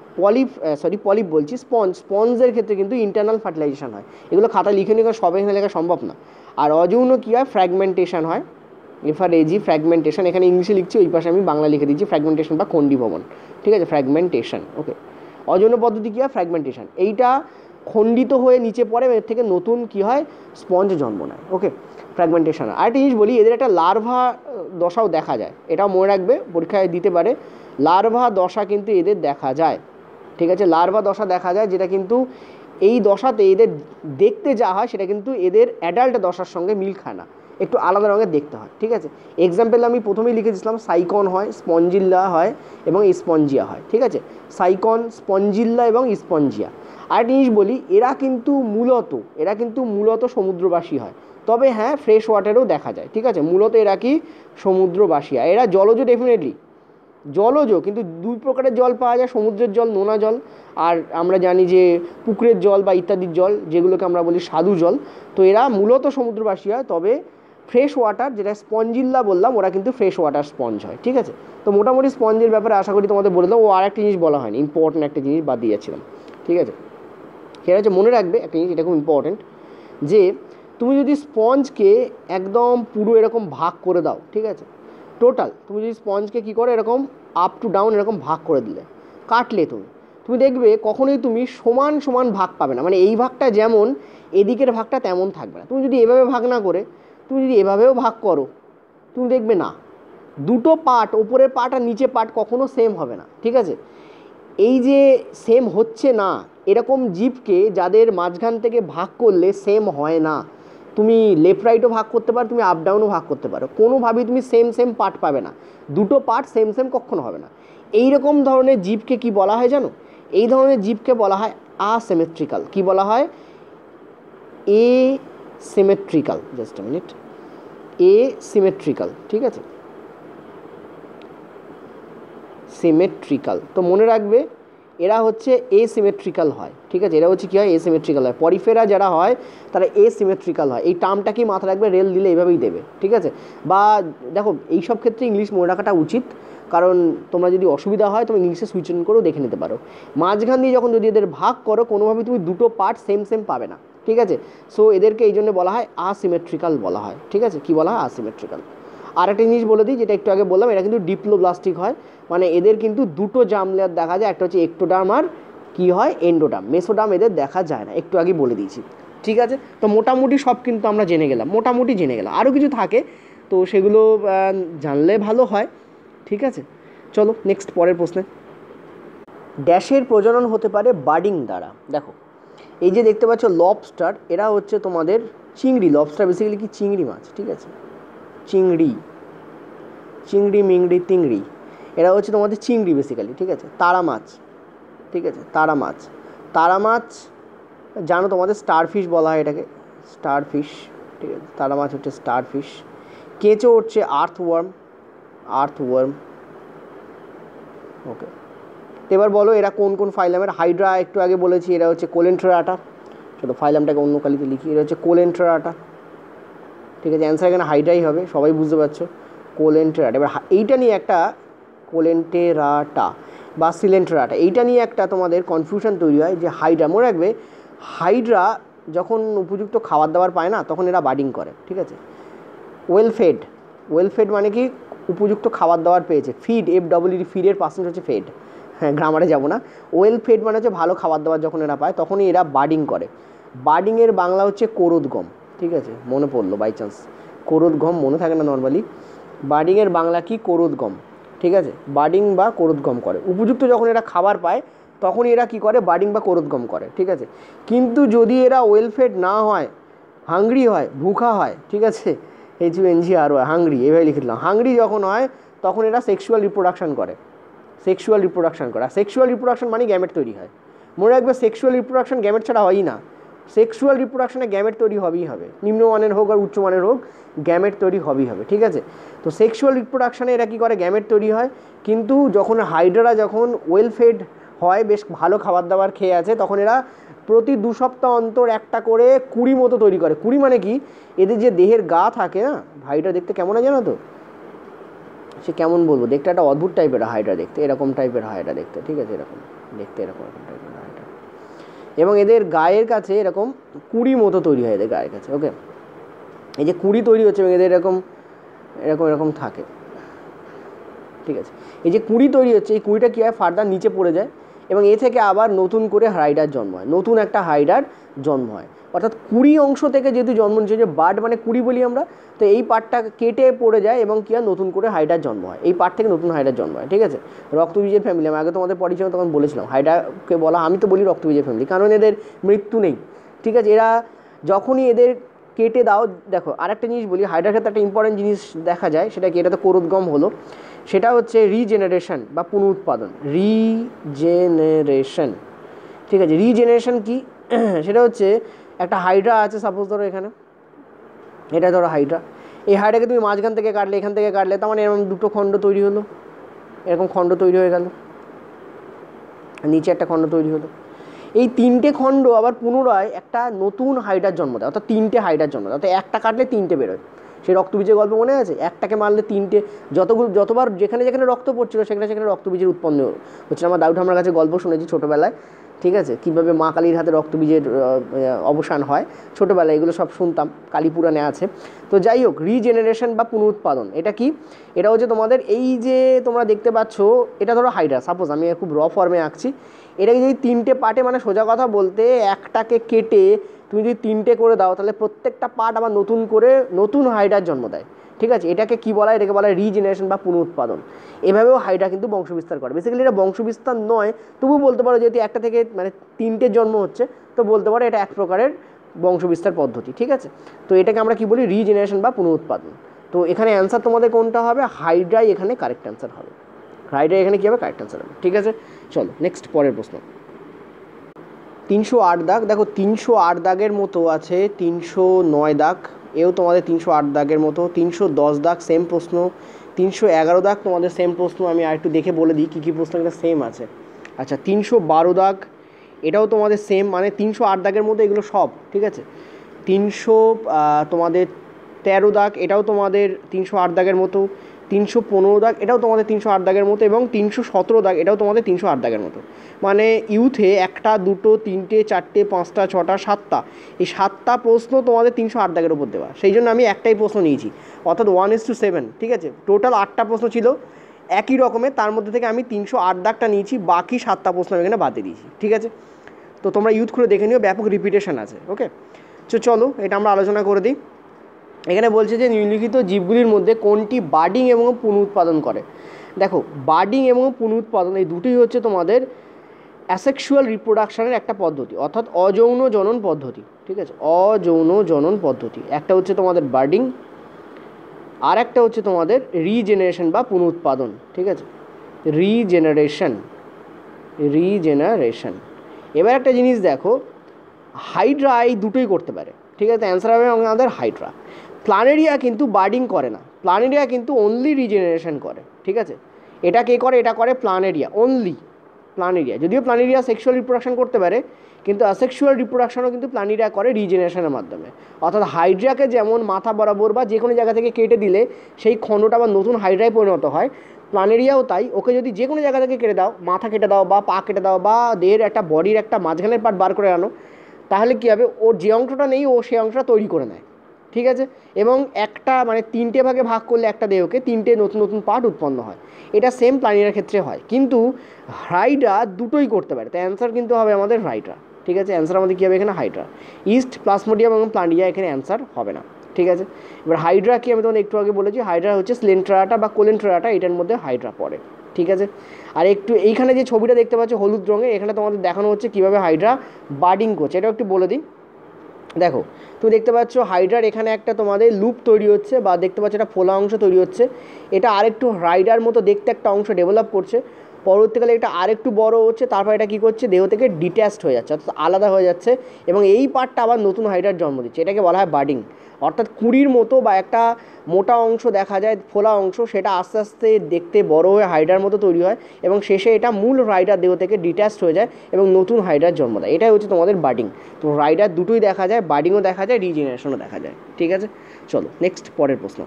পলিপ বলছি, স্পঞ্জের ক্ষেত্রে কিন্তু ইন্টারনাল ফার্টিলাইজেশন হয়। এগুলো খাতা লিখে নিয়ে সব এখানে লেখা সম্ভব না। আর অযৌন কী হয়? ফ্র্যাগমেন্টেশন হয়, FRAG, ফ্র্যাগমেন্টেশন। এখানে ইংলিশে লিখছি, ওই পাশে আমি বাংলা লিখে দিচ্ছি, ফ্র্যাগমেন্টেশন বা খণ্ডীভবন, ঠিক আছে, ফ্র্যাগমেন্টেশন। ওকে, অযৌন পদ্ধতি কী হয়? ফ্র্যাগমেন্টেশন। এইটা খণ্ডিত হয়ে নিচে পড়ে, এর থেকে নতুন কী হয়? স্পঞ্জ জন্ম নেয়। Okay, fragmentation. আরেকটা জিনিস বলি, এদের একটা লার্ভা দশাও দেখা যায়, এটাও মনে রাখবে, পরীক্ষায় দিতে পারে। লার্ভা দশা কিন্তু এদের দেখা যায়, ঠিক আছে, লার্ভা দশা দেখা যায়, যেটা কিন্তু এই দশাতে এদের দেখতে যা হয় সেটা কিন্তু এদের অ্যাডাল্ট দশার সঙ্গে মিল খায় না, একটু আলাদা রঙের দেখতে হয়, ঠিক আছে। এক্সাম্পল আমি প্রথমেই লিখে দিয়েছিলাম, সাইকন হয়, স্পঞ্জিল্লা হয় এবং স্পঞ্জিয়া হয়, ঠিক আছে। সাইকন, স্পঞ্জিল্লা এবং স্পঞ্জিয়া। আরেকটা জিনিস বলি, এরা কিন্তু মূলত সমুদ্রবাসী হয়, তবে হ্যাঁ ফ্রেশ ওয়াটারেও দেখা যায়, ঠিক আছে। মূলত এরা কি? সমুদ্রবাসী। এরা জলজ, ডেফিনেটলি জলজ, কিন্তু দুই প্রকারের জল পাওয়া যায়, সমুদ্রের জল, নোনা জল, আর আমরা জানি যে পুকুরের জল বা ইত্যাদির জল, যেগুলোকে আমরা বলি স্বাদু জল। তো এরা মূলত সমুদ্রবাসী হয়, তবে ফ্রেশ ওয়াটার, যেটা স্পঞ্জিল্লা বললাম, ওরা কিন্তু ফ্রেশ ওয়াটার স্পঞ্জ হয়, ঠিক আছে। তো মোটামুটি স্পঞ্জের ব্যাপারে আশা করি তোমাদের বলে দাও। ও আর একটা জিনিস বলা হয়নি, ইম্পর্টেন্ট একটা জিনিস বাদ দিয়ে যাচ্ছিলাম, ঠিক আছে। সেটা হচ্ছে, মনে রাখবে একটা জিনিস, এটা খুব ইম্পর্টেন্ট, যে তুমি যদি স্পঞ্জকে একদম পুরো এরকম ভাগ করে দাও, ঠিক আছে, টোটাল তুমি যদি স্পঞ্জকে কী করে এরকম আপ টু ডাউন এরকম ভাগ করে দিলে, কাটলে তুমি দেখবে কখনোই তুমি সমান সমান ভাগ পাবে না। মানে এই ভাগটা যেমন, এদিকের ভাগটা তেমন থাকবে না। তুমি যদি এভাবে ভাগ না করে তুমি যদি এভাবেও ভাগ করো, তুমি দেখবে না, দুটো পার্ট, ওপরের পার্ট আর নিচে পার্ট কখনো সেম হবে না, ঠিক আছে। এই যে সেম হচ্ছে না, এরকম জীবকে যাদের মাঝখান থেকে ভাগ করলে সেম হয় না, তুমি লেফট রাইটও ভাগ করতে পারো, তুমি আপ ডাউনও ভাগ করতে পারো, কোনোভাবেই তুমি সেম পার্ট পাবে না, দুটো পার্ট সেম কখনো হবে না। এই রকম ধরনের জীবকে কি বলা হয় জানো? এই ধরনের জীবকে বলা হয় আসিমেট্রিক্যাল। কি বলা হয়? এসিমেট্রিক্যাল। জাস্ট আ মিনিট, এসিমেট্রিক্যাল, ঠিক আছে, সিমেট্রিক্যাল। তো মনে রাখবে এরা হচ্ছে এসিমেট্রিক্যাল হয়, ঠিক আছে। এরা হচ্ছে কী হয়? এসিমেট্রিক্যাল হয়। পরিফেরা যারা হয় তারা এসিমেট্রিক্যাল হয়। এই টার্মটা কি মাথা রাখবে, রেল দিলে এইভাবেই দেবে, ঠিক আছে। বা দেখো, এইসব ক্ষেত্রে ইংলিশ মনে রাখাটা উচিত, কারণ তোমরা যদি অসুবিধা হয় তুমি ইংলিশে সুইচ অন করেও দেখে নিতে পারো। মাঝখান দিয়ে যখন যদি এদের ভাগ করো, কোনোভাবেই তুমি দুটো পার্ট সেম পাবে না, ঠিক আছে। সো এদেরকে এই জন্য বলা হয় আসিমেট্রিক্যাল বলা হয়, ঠিক আছে। কি বলা হয়? আসিমেট্রিক্যাল। আর একটা জিনিস বলে দিই, যেটা একটু আগে বললাম, এটা কিন্তু ডিপ্লোব্লাস্টিক হয়, মানে এদের কিন্তু দুটো জার্ম লেয়ার দেখা যায়, একটা হচ্ছে এক্টোডার্ম আর কি হয় এন্ডোডার্ম, মেসোডার্ম এদের দেখা যায় না, একটু আগে বলে দিয়েছি। ঠিক আছে, তো মোটামুটি সব কিন্তু আমরা জেনে গেলাম, মোটামুটি জেনে গেলাম, আরও কিছু থাকে তো সেগুলো জানলে ভালো হয়। ঠিক আছে, চলো নেক্সট পরের প্রশ্নে। ড্যাশের প্রজনন হতে পারে বার্ডিং দ্বারা। দেখো এই যে দেখতে পাচ্ছ লবস্টার, এরা হচ্ছে তোমাদের চিংড়ি, লবস্টার বেসিক্যালি কি চিংড়ি মাছ, ঠিক আছে, চিংড়ি, চিংড়ি মিংড়ি তিংড়ি, এরা হচ্ছে তোমাদের চিংড়ি বেসিক্যালি, ঠিক আছে। তারা মাছ, ঠিক আছে, তারা মাছ, তারা মাছ জানো তোমাদের স্টারফিশ বলা হয় এটাকে, স্টারফিশ, ঠিক আছে, তারা মাছ হচ্ছে স্টারফিশ। কেঁচো হচ্ছে আর্থওয়ার্ম, আর্থওয়ার্ম। ওকে, এবার বলো এরা কোন কোন ফাইলামের। হাইড্রা একটু আগে বলেছি, এরা হচ্ছে কোলেন্ট্রাটা, চলো ফাইলামটাকে অন্য কালিতে লিখি, এরা হচ্ছে কোলেন্ট্রাটা, ঠিক আছে, অ্যান্সার এখানে হাইড্রাই হবে, সবাই বুঝতে পারছো, কোলেন্ট্রাটা। এবার এইটা নিয়ে একটা কোলেন্টেরাটা বা সিলেন্ট্রাটা, এইটা নিয়ে একটা তোমাদের কনফিউশন তৈরি হয় যে হাইড্রা, মনে রাখবে হাইড্রা যখন উপযুক্ত খাবার দাবার পায় না তখন এরা বার্ডিং করে, ঠিক আছে। ওয়েলফেড, ওয়েলফেড মানে কি উপযুক্ত খাবার দাবার পেয়েছে, ফিড, FWD, ফিডের পার্সেন্ট হচ্ছে ফেড, হ্যাঁ গ্রামারে যাবো না। ওয়েলফেড মানে হচ্ছে ভালো খাবার দাবার যখন এরা পায় তখনই এরা বার্ডিং করে। বার্ডিংয়ের বাংলা হচ্ছে কোরোদগম, ঠিক আছে, মনে পড়লো বাই চান্স, কোরোদগম মনে থাকে না নর্মালি, বার্ডিংয়ের বাংলা কি কোরোদগম, ঠিক আছে, বার্ডিং বা কোরোদগম করে। উপযুক্ত যখন এরা খাবার পায় তখনই এরা কি করে, বার্ডিং বা কোরোদগম করে, ঠিক আছে। কিন্তু যদি এরা ওয়েলফেড না হয়, হাংরি হয়, ভুখা হয়, ঠিক আছে, HUNGRY হাংরি, এভাবে লিখে দিলাম, হাংরি যখন হয় তখন এরা সেক্সুয়াল রিপ্রোডাকশন করে, সেক্সুয়াল রিপ্রোডাকশন করে। আর সেক্সুয়াল রিপ্রোডাকশন মানে গ্যামেট তৈরি হয়, মনে রাখবে সেক্সুয়াল রিপ্রোডাকশন গ্যামেট ছাড়া হয়ই না, সেক্সুয়াল রিপ্রোডাকশনে গ্যামেট তৈরি হবেই হবে, নিম্নমানের হোক আর উচ্চমানের হোক গ্যামেট তৈরি হবেই হবে, ঠিক আছে। তো সেক্সুয়াল রিপ্রোডাকশনে এরা কী করে, গ্যামেট তৈরি হয়। কিন্তু যখন হাইড্রা যখন ওয়েলফেড হয়, বেশ ভালো খাবার দাবার খেয়ে আছে, তখন এরা প্রতি 2 সপ্তাহ অন্তর একটা করে কুড়ি মতো তৈরি করে। কুড়ি মানে কি, এদের যে দেহের গা থাকে না, হাইড্রা দেখতে কেমন হয় জানো তো, সে কেমন বলবো, দেখতে একটা অদ্ভুত টাইপের হাইড্রা দেখতে, এরকম টাইপের হাইড্রা দেখতে, ঠিক আছে, এরকম দেখতে, এরকম এরকম টাইপের হাইড্রা, এবং এদের গায়ের কাছে এরকম কুড়ি মতো তৈরি হয় এদের গায়ের কাছে। ওকে, এই যে কুড়ি তৈরি হচ্ছে এবং এদের এরকম এরকম এরকম থাকে, ঠিক আছে। এই যে কুড়ি তৈরি হচ্ছে, এই কুড়িটা কী হয়, ফার্দার নিচে পড়ে যায় এবং এ থেকে আবার নতুন করে হাইড্রার জন্ম হয়, নতুন একটা হাইড্রার জন্ম হয়। অর্থাৎ কুড়ি অংশ থেকে যেহেতু জন্ম নিচ্ছে, যে বার্ড মানে কুড়ি বলি আমরা, তো এই পার্টটা কেটে পড়ে যায় এবং কী হয়, নতুন করে হাইড্রার জন্ম হয়, এই পার্ট থেকে নতুন হাইড্রার জন্ম হয়, ঠিক আছে। রক্তবীজের ফ্যামিলি, আমি আগে তোমাদের পরিচয় তখন বলেছিলাম, হাইড্রাকে বলা, আমি তো বলি রক্তবীজের ফ্যামিলি, কারণ এদের মৃত্যু নেই, ঠিক আছে। এরা যখনই এদের কেটে দাও, দেখো আরেকটা জিনিস বলি, হাইড্রার ক্ষেত্রে একটা ইম্পর্টেন্ট জিনিস দেখা যায়, সেটা কি, এটা তো কোরোদগম হলো, সেটা হচ্ছে রিজেনারেশন বা পুনরুৎপাদন, রিজেনারেশন, ঠিক আছে। রিজেনারেশন কি, সেটা হচ্ছে একটা হাইড্রা আছে, সাপোজ ধরো এখানে, এটা ধরো হাইড্রা, এই হাইড্রাকে তুমি মাঝখান থেকে কাটলে, এখান থেকে কাটলে, তার মানে এরকম দুটো খণ্ড তৈরি হলো, এরকম খণ্ড তৈরি হয়ে গেল, নিচে একটা খণ্ড তৈরি হলো, এই তিনটে খণ্ড আবার পুনরায় একটা নতুন হাইড্রার জন্ম দেয়, অর্থাৎ তিনটে হাইড্রার জন্ম দেয়, অর্থাৎ একটা কাটলে তিনটে বেরোয়। সেই রক্তবীজের গল্প মনে আছে, একটাকে মারলে তিনটে, যতবার যেখানে যেখানে রক্ত পড়ছিল সেখানে সেখানে রক্তবীজের উৎপন্ন হচ্ছে। আমার দাউদ আমার কাছে গল্প শুনেছি ছোটোবেলায়, ঠিক আছে, কীভাবে মা কালীর হাতে রক্তবীজের অবসান হয়, ছোটোবেলায় এগুলো সব শুনতাম, কালী পুরাণে আছে। তো যাই হোক, রিজেনারেশন বা পুনরুৎপাদন এটা কি, এটা হচ্ছে তোমাদের এই যে তোমরা দেখতে পাচ্ছ, এটা ধরো হাইড্রা, সাপোজ আমি খুব র ফর্মে আঁকছি, এটাকে যদি তিনটে পার্টে, মানে সোজা কথা বলতে একটাকে কেটে তুমি যদি তিনটে করে দাও, তাহলে প্রত্যেকটা পার্ট আবার নতুন করে নতুন হাইড্রার জন্ম দেয়, ঠিক আছে। এটাকে কি বলা হয়, এটাকে বলা হয় রিজেনারেশন বা পুনরুৎপাদন। এভাবেও হাইড্রা কিন্তু বংশবিস্তার করে। বেসিক্যালি এটা বংশবিস্তার নয়, তবু বলতে পারো যেহেতু একটা থেকে মানে তিনটের জন্ম হচ্ছে, তো বলতে পারো এটা এক প্রকারের বংশবিস্তার পদ্ধতি, ঠিক আছে। তো এটাকে আমরা কি বলি, রিজেনারেশন বা পুনরুৎপাদন। তো এখানে অ্যান্সার তোমাদের কোনটা হবে, হাইড্রাই এখানে কারেক্ট অ্যান্সার হবে, হাইড্রা এখানে কী হবে, কারেক্ট অ্যান্সার হবে, ঠিক আছে। চলো নেক্সট পরের প্রশ্ন। 308 দাগ, দেখো 308 দাগের মতো আছে 309 দাগ, এও তোমাদের 308 দাগের মতো, 310 দাগ সেম প্রশ্ন, 311 দাগ তোমাদের সেম প্রশ্ন। আমি আর একটু দেখে বলে দিই কী কী প্রশ্ন এটা সেম আছে। আচ্ছা 312 দাগ, এটাও তোমাদের সেম, মানে 308 দাগের মতো এগুলো সব, ঠিক আছে। 300 তোমাদের 13 দাগ, এটাও তোমাদের 308 দাগের মতো। 315 দাগ এটাও তোমাদের 308 দাগের মতো, এবং 317 দাগ এটাও তোমাদের 308 দাগের মতো। মানে ইউথে 1টা 2টো 3টে 4টে 5টা 6টা 7টা, এই 7টা প্রশ্ন তোমাদের 308 দাগের উপর দেওয়া, সেই জন্য আমি একটাই প্রশ্ন নিয়েছি, অর্থাৎ 1:7। ঠিক আছে, টোটাল 8টা প্রশ্ন ছিল একই রকমের, তার মধ্যে থেকে আমি 308 দাগটা নিয়েছি, বাকি 7টা প্রশ্ন আমি এখানে বাদ দিয়ে দিয়েছি। ঠিক আছে, তো তোমরা ইউথ খুলে দেখে নিও, ব্যাপক রিপিটেশন আছে। ওকে, চলো এটা আমরা আলোচনা করে দিই। এখানে বলছে যে নিম্নলিখিত জীবগুলির মধ্যে কোনটি বার্ডিং এবং পুনরুৎপাদন করে। দেখো, বার্ডিং এবং পুনরুৎপাদন এই দুটোই হচ্ছে তোমাদের অ্যাসেক্সুয়াল রিপ্রোডাকশনের একটা পদ্ধতি, অর্থাৎ অযৌন জনন পদ্ধতি। ঠিক আছে, অযৌন জনন পদ্ধতি। একটা হচ্ছে তোমাদের বার্ডিং, আর একটা হচ্ছে তোমাদের রিজেনারেশন বা পুনরুৎপাদন। ঠিক আছে, রিজেনারেশন। এবার একটা জিনিস দেখো, হাইড্রা এই দুটোই করতে পারে। ঠিক আছে, অ্যান্সার হবে আমাদের হাইড্রা। প্ল্যানেরিয়া কিন্তু বার্ডিং করে না, প্ল্যানেরিয়া কিন্তু অনলি রিজেনারেশন করে। ঠিক আছে, এটা কে করে? এটা করে প্ল্যানেরিয়া, অনলি প্ল্যানেরিয়া। যদিও প্ল্যানেরিয়া সেক্সুয়াল রিপ্রোডাকশন করতে পারে, কিন্তু অ্যাসেক্সুয়াল রিপ্রোডাকশনও কিন্তু প্ল্যানেরিয়া করে রিজেনারেশনের মাধ্যমে। অর্থাৎ হাইড্রাকে যেমন মাথা বরাবর বা যে কোনো জায়গা থেকে কেটে দিলে সেই খণ্ডটা আবার নতুন হাইড্রায় পরিণত হয়, প্ল্যানেরিয়াও তাই। ওকে যদি যে কোনো জায়গা থেকে কেটে দাও, মাথা কেটে দাও বা পা কেটে দাও বা দেহের একটা বডির একটা মাঝখানের পার্ট বার করে আনো, তাহলে কী হবে? ওর যে অংশটা নেই ও সেই অংশটা তৈরি করে নেয়। ঠিক আছে, এবং একটা মানে 3টে ভাগে ভাগ করলে একটা দেহকে 3টে নতুন নতুন পার্ট উৎপন্ন হয়। এটা সেম প্ল্যানেরিয়ার ক্ষেত্রে হয়, কিন্তু হাইড্রা দুটোই করতে পারে। তাই অ্যান্সার কিন্তু হবে আমাদের হাইড্রা। ঠিক আছে, অ্যান্সার আমাদের কী হবে এখানে? হাইড্রা। ইস্ট, প্লাজমোডিয়াম এবং প্ল্যানেরিয়া এখানে অ্যান্সার হবে না। ঠিক আছে, এবার হাইড্রা কি আমি তোমাদের একটু আগে বলেছি, হাইড্রা হচ্ছে স্লেন্ট্রাটা বা কোলেন্ট্রাটা, এটার মধ্যে হাইড্রা পড়ে। ঠিক আছে, আর একটু এইখানে যে ছবিটা দেখতে পাচ্ছ হলুদ রঙের, এখানে তোমাদের দেখানো হচ্ছে কীভাবে হাইড্রা বার্ডিং করছে, এটাও একটু বলে দিই। দেখো, তুমি দেখতে পাচ্ছ হাইড্রার এখানে একটা তোমাদের লুপ তৈরি হচ্ছে, বা দেখতে পাচ্ছ একটা ফোলা অংশ তৈরি হচ্ছে। এটা আরেকটু হাইড্রার মতো দেখতে একটা অংশ ডেভেলপ করছে, পরবর্তীকালে এটা আরেকটু বড় হচ্ছে, তারপর এটা কী করছে? দেহ থেকে ডিট্যাচড হয়ে যাচ্ছে, অর্থাৎ আলাদা হয়ে যাচ্ছে, এবং এই পার্টটা আবার নতুন হাইড্রার জন্ম দিচ্ছে। এটাকে বলা হয় বার্ডিং। অর্থাৎ কুঁড়ির মতো বা একটা মোটা অংশ দেখা যায়, ফোলা অংশ, সেটা আস্তে আস্তে দেখতে বড় হয়ে হাইড্রার মতো তৈরি হয়, এবং শেষে এটা মূল হাইড্রার দেহ থেকে ডিট্যাচড হয়ে যায় এবং নতুন হাইড্রার জন্ম দেয়। এটাই হচ্ছে তোমাদের বার্ডিং। তো হাইড্রার দুটোই দেখা যায়, বার্ডিংও দেখা যায়, রিজেনারেশনও দেখা যায়। ঠিক আছে, চলো নেক্সট পরের প্রশ্ন।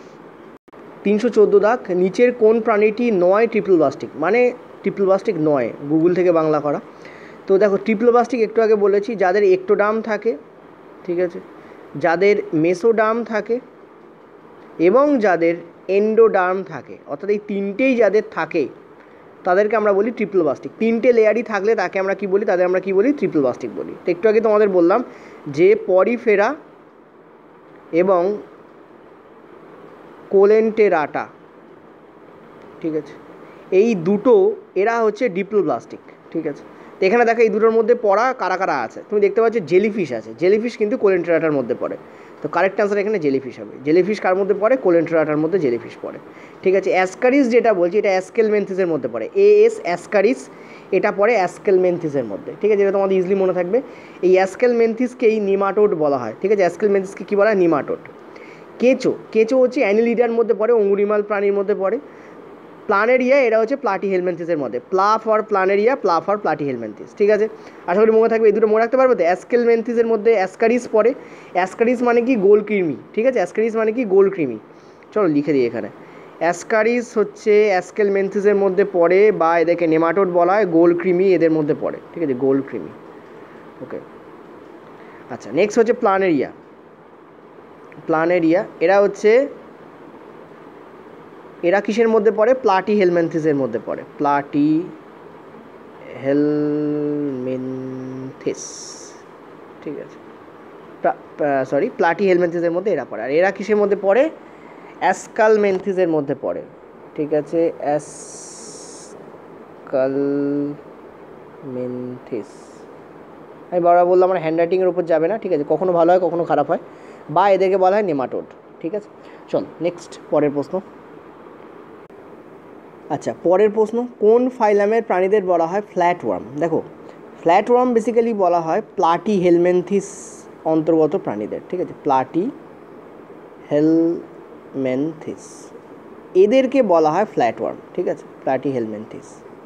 314 দাগ, নিচের কোন প্রাণীটি নয় ট্রিপল বাস্টিক? মানে ট্রিপল বাস্টিক নয়, গুগল থেকে বাংলা করা। তো দেখো, ট্রিপল বাস্টিক একটু আগে বলেছি, যাদের একটোডার্ম থাকে, ঠিক আছে, যাদের মেসোডার্ম থাকে এবং যাদের এন্ডোডার্ম থাকে, অর্থাৎ এই তিনটেই যাদের থাকে তাদেরকে আমরা বলি ট্রিপল বাস্টিক। 3টে লেয়ারই থাকলে তাকে আমরা কি বলি? তাদের আমরা কি বলি? ট্রিপল বাস্টিক বলি। তো একটু আগে তোমাদের বললাম যে পরিফেরা এবং কোলেন্টেরাটা, ঠিক আছে, এই দুটো এরা হচ্ছে ডিপ্লোব্লাস্টিক। ঠিক আছে, তো এখানে দেখো এই দুটোর মধ্যে পড়া কারা কারা আছে। তুমি দেখতে পাচ্ছ জেলিফিশ আছে, জেলিফিশ কিন্তু কোলেন্টেরাটার মধ্যে পড়ে। তো কারেক্ট আনসার এখানে জেলিফিশ হবে। জেলিফিশ কার মধ্যে পড়ে? কোলেন্টেরাটার মধ্যে জেলিফিশ পড়ে। ঠিক আছে, অ্যাসকারিস যেটা বলছি এটা অ্যাসকেলমেন্থিসের মধ্যে পড়ে। এএস অ্যাসকারিস, এটা পড়ে অ্যাসকেলমেন্থিসের মধ্যে। ঠিক আছে, এটা তোমাদের ইজিলি মনে থাকবে। এই অ্যাসকেলমেন্থিসকেই নিমাটোড বলা হয়। ঠিক আছে, অ্যাসকেলমেন্থিসকে কী বলা হয়? নিমাটোড। কেঁচো, কেঁচো হচ্ছে অ্যানিলিডার মধ্যে পড়ে, অঙ্গুরিমাল প্রাণীর মধ্যে পড়ে। প্ল্যানেরিয়া, এরা হচ্ছে প্লাটিহেলমিনথিসের মধ্যে। প্লা ফর প্ল্যানেরিয়া, প্লা ফর প্লাটিহেলমিনথিস। ঠিক আছে, আশা করি মনে থাকবে, এই দুটো মনে রাখতে পারবে তো। অ্যাসকেলমেন্থিসের মধ্যে অ্যাসকারিস পড়ে। অ্যাসকারিস মানে কি? গোল কৃমি। ঠিক আছে, অ্যাসকারিস মানে কি? গোল কৃমি। চলো লিখে দিই এখানে, অ্যাসকারিস হচ্ছে অ্যাসকেলমেন্থিসের মধ্যে পড়ে, বা এদেরকে নেমাটোড বলা হয়। গোল কৃমি এদের মধ্যে পড়ে। ঠিক আছে, গোল কৃমি। ওকে, আচ্ছা, নেক্সট হচ্ছে প্ল্যানেরিয়া। প্ল্যানেরিয়া এরা হচ্ছে, এরা কিসের মধ্যে পড়ে? প্লাটিহেলমিনথিসের মধ্যে পড়ে। প্লাটিহেলমিনথিস, ঠিক আছে, প্লাটিহেলমিনথিসের মধ্যে এরা পড়ে। আর এরা কিসের মধ্যে পড়ে? অ্যাসকালমেন্থিসের মধ্যে পড়ে। ঠিক আছে, অ্যাসকালমেন্থিস। আমি বারবার বললাম আমার হ্যান্ডরাইটিংয়ের উপর যাবে না। ঠিক আছে, কখনো ভালো হয় কখনো খারাপ হয়, বা এদেরকে বলা হয় নেমাটোড। ঠিক আছে, চল নেক্সট পরের প্রশ্ন। আচ্ছা, পরের প্রশ্ন, কোন ফাইলামের প্রাণীদের বলা হয় ফ্ল্যাটওয়ার্ম? দেখো, ফ্ল্যাটওয়ার্ম বেসিক্যালি বলা হয় প্লাটিহেলমিনথিস অন্তর্গত প্রাণীদের। ঠিক আছে, প্লাটিহেলমিনথিস এদেরকে বলা হয় ফ্ল্যাটওয়ার্ম। ঠিক আছে, প্লাটিহেলমিনথিস।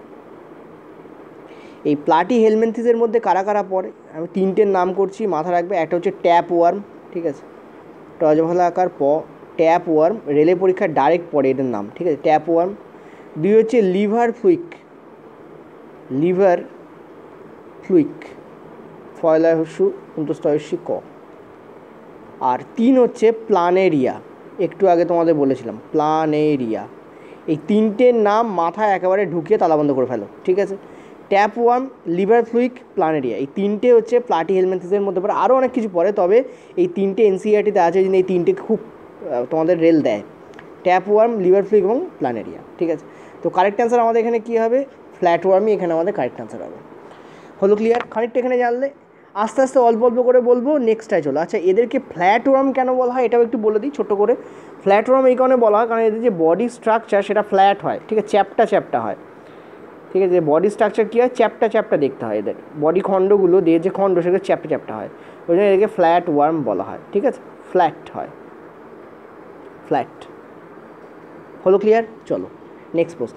এই প্লাটিহেলমিনথিসের মধ্যে কারা কারা পড়ে? আমি 3টের নাম করছি, মাথা রাখবে। একটা হচ্ছে ট্যাপ ওয়ার্ম। ঠিক আছে, টজভালা আকার প, ট্যাপ ওয়ার্ম, রেলের পরীক্ষার ডাইরেক্ট পড়ে এদের নাম, ঠিক আছে, ট্যাপ ওয়ার্ম। 2 হচ্ছে লিভার ফ্লুইক, লিভার ফ্লুইক, ফয়লায় হস্যু অন্তস্তয়স্যি ক। আর 3 হচ্ছে প্লানেরিয়া, একটু আগে তোমাদের বলেছিলাম প্লানেরিয়া। এই তিনটের নাম মাথায় একেবারে ঢুকিয়ে তালাবন্ধ করে ফেলো, ঠিক আছে। Tapeworm, liver fluke, planaria, এই তিনটে হচ্ছে প্লাটি হেলমিনথিসের মধ্যে পড়ে। আরও অনেক কিছু পড়ে, তবে এই তিনটে এনসিইআরটিতে আছে, যে এই তিনটে খুব তোমাদের রেল দেয়, ট্যাপ ওয়ার্ম, লিভার ফ্লুইক এবং প্লানেরিয়া, ঠিক আছে। তো কারেক্ট অ্যান্সার আমাদের এখানে কী হবে? ফ্ল্যাট ওয়ার্মই এখানে আমাদের কারেক্ট অ্যান্সার হবে। হলো ক্লিয়ার? খানিকটা এখানে জানলে, আস্তে আস্তে অল্প অল্প করে বলবো, নেক্সটটায় চলো। আচ্ছা, এদেরকে ফ্ল্যাট ওয়ার্ম কেন বলা হয় এটাও একটু বলে দিই ছোট্ট করে। ফ্ল্যাট ওয়ার্ম এই কারণে বলা হয় কারণ এদের যে বডি স্ট্রাকচার সেটা ফ্ল্যাট হয়, ঠিক আছে, চ্যাপ্টা চ্যাপ্টা হয়, ঠিক আছে। বডি স্ট্রাকচার কী হয়? চ্যাপ্টা চ্যাপ্টা দেখতে হয় এদের, বডি খণ্ডগুলো দিয়ে যে খণ্ড সেগুলো চ্যাপ্টা চ্যাপ্টা হয়, ওই জন্য এদেরকে ফ্ল্যাট ওয়ার্ম বলা হয়, ঠিক আছে, ফ্ল্যাট হয়, ফ্ল্যাট। হলো ক্লিয়ার? চলো নেক্সট প্রশ্ন।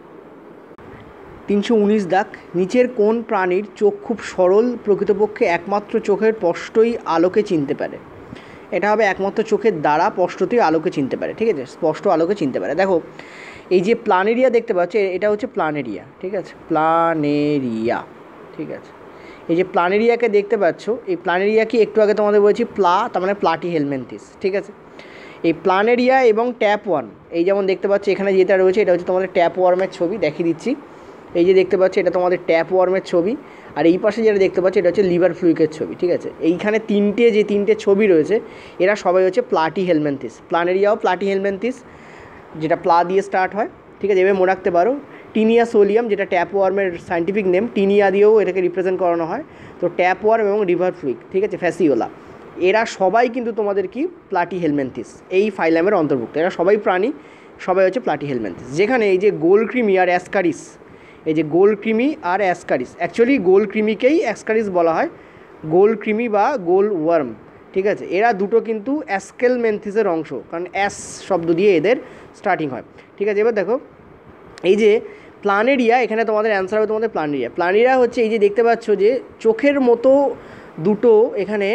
319 দাগ, নিচের কোন প্রাণীর চোখ খুব সরল, প্রকৃতপক্ষে একমাত্র চোখের স্পষ্টই আলোকে চিনতে পারে? এটা হবে একমাত্র চোখের দ্বারা স্পষ্টতই আলোকে চিনতে পারে, ঠিক আছে, স্পষ্ট আলোকে চিনতে পারে। দেখো এই যে প্লানেরিয়া দেখতে পাচ্ছ, এটা হচ্ছে প্লানেরিয়া, ঠিক আছে, প্লানেরিয়া, ঠিক আছে। এই যে প্লানেরিয়াকে দেখতে পাচ্ছ, এই প্লানেরিয়া কি একটু আগে তোমাদের বলেছি প্লা, তার মানে প্লাটি হেলমিনথিস, ঠিক আছে। এই প্লানেরিয়া এবং ট্যাপ ওয়ার্ম, এই যেমন দেখতে পাচ্ছ এখানে যেটা রয়েছে এটা হচ্ছে তোমাদের ট্যাপ ওয়ার্মের ছবি, দেখিয়ে দিচ্ছি। এই যে দেখতে পাচ্ছ এটা তোমাদের ট্যাপ ওয়ার্মের ছবি, আর এই পাশে যেটা দেখতে পাচ্ছ এটা হচ্ছে লিভার ফ্লুইকের ছবি, ঠিক আছে। এইখানে তিনটে ছবি রয়েছে, এরা সবাই হচ্ছে প্লাটি হেলমিনথিস। প্লানেরিয়াও প্লাটি হেলমিনথিস, যেটা প্লা দিয়ে স্টার্ট হয়, ঠিক আছে। এভাবে মনে রাখতে পারো। টিনিয়া সোলিয়াম, যেটা ট্যাপ ওয়ার্মের সায়েন্টিফিক নেম, টিনিয়া দিয়েও এটাকে রিপ্রেজেন্ট করানো হয়। তো ট্যাপ ওয়ার্ম এবং লিভার ফ্লুইক, ঠিক আছে, ফ্যাসিওলা, এরা সবাই কিন্তু তোমাদের কি প্লাটি হেলমিনথিস, এই ফাইলামের অন্তর্ভুক্ত। এরা সবাই প্রাণী, সবাই হচ্ছে প্লাটি হেলমিনথিস। যেখানে এই যে গোলক্রিমি আর অ্যাসকারিস, এই যে গোলক্রিমি আর অ্যাসকারিস, অ্যাকচুয়ালি গোলক্রিমিকেই অ্যাসকারিস বলা হয়, গোলক্রিমি বা গোল ওয়ার্ম, ঠিক আছে। এরা দুটো কিন্তু অ্যাসকেলমেনথিসের অংশ, কারণ অ্যাস শব্দ দিয়ে এদের স্টার্টিং হয়, ঠিক আছে। এবার দেখো এই যে প্লানেরিয়া, এখানে তোমাদের অ্যান্সার হবে তোমাদের প্লানেরিয়া। প্লানেরিয়া হচ্ছে এই যে দেখতে পাচ্ছ যে চোখের মতো দুটো এখানে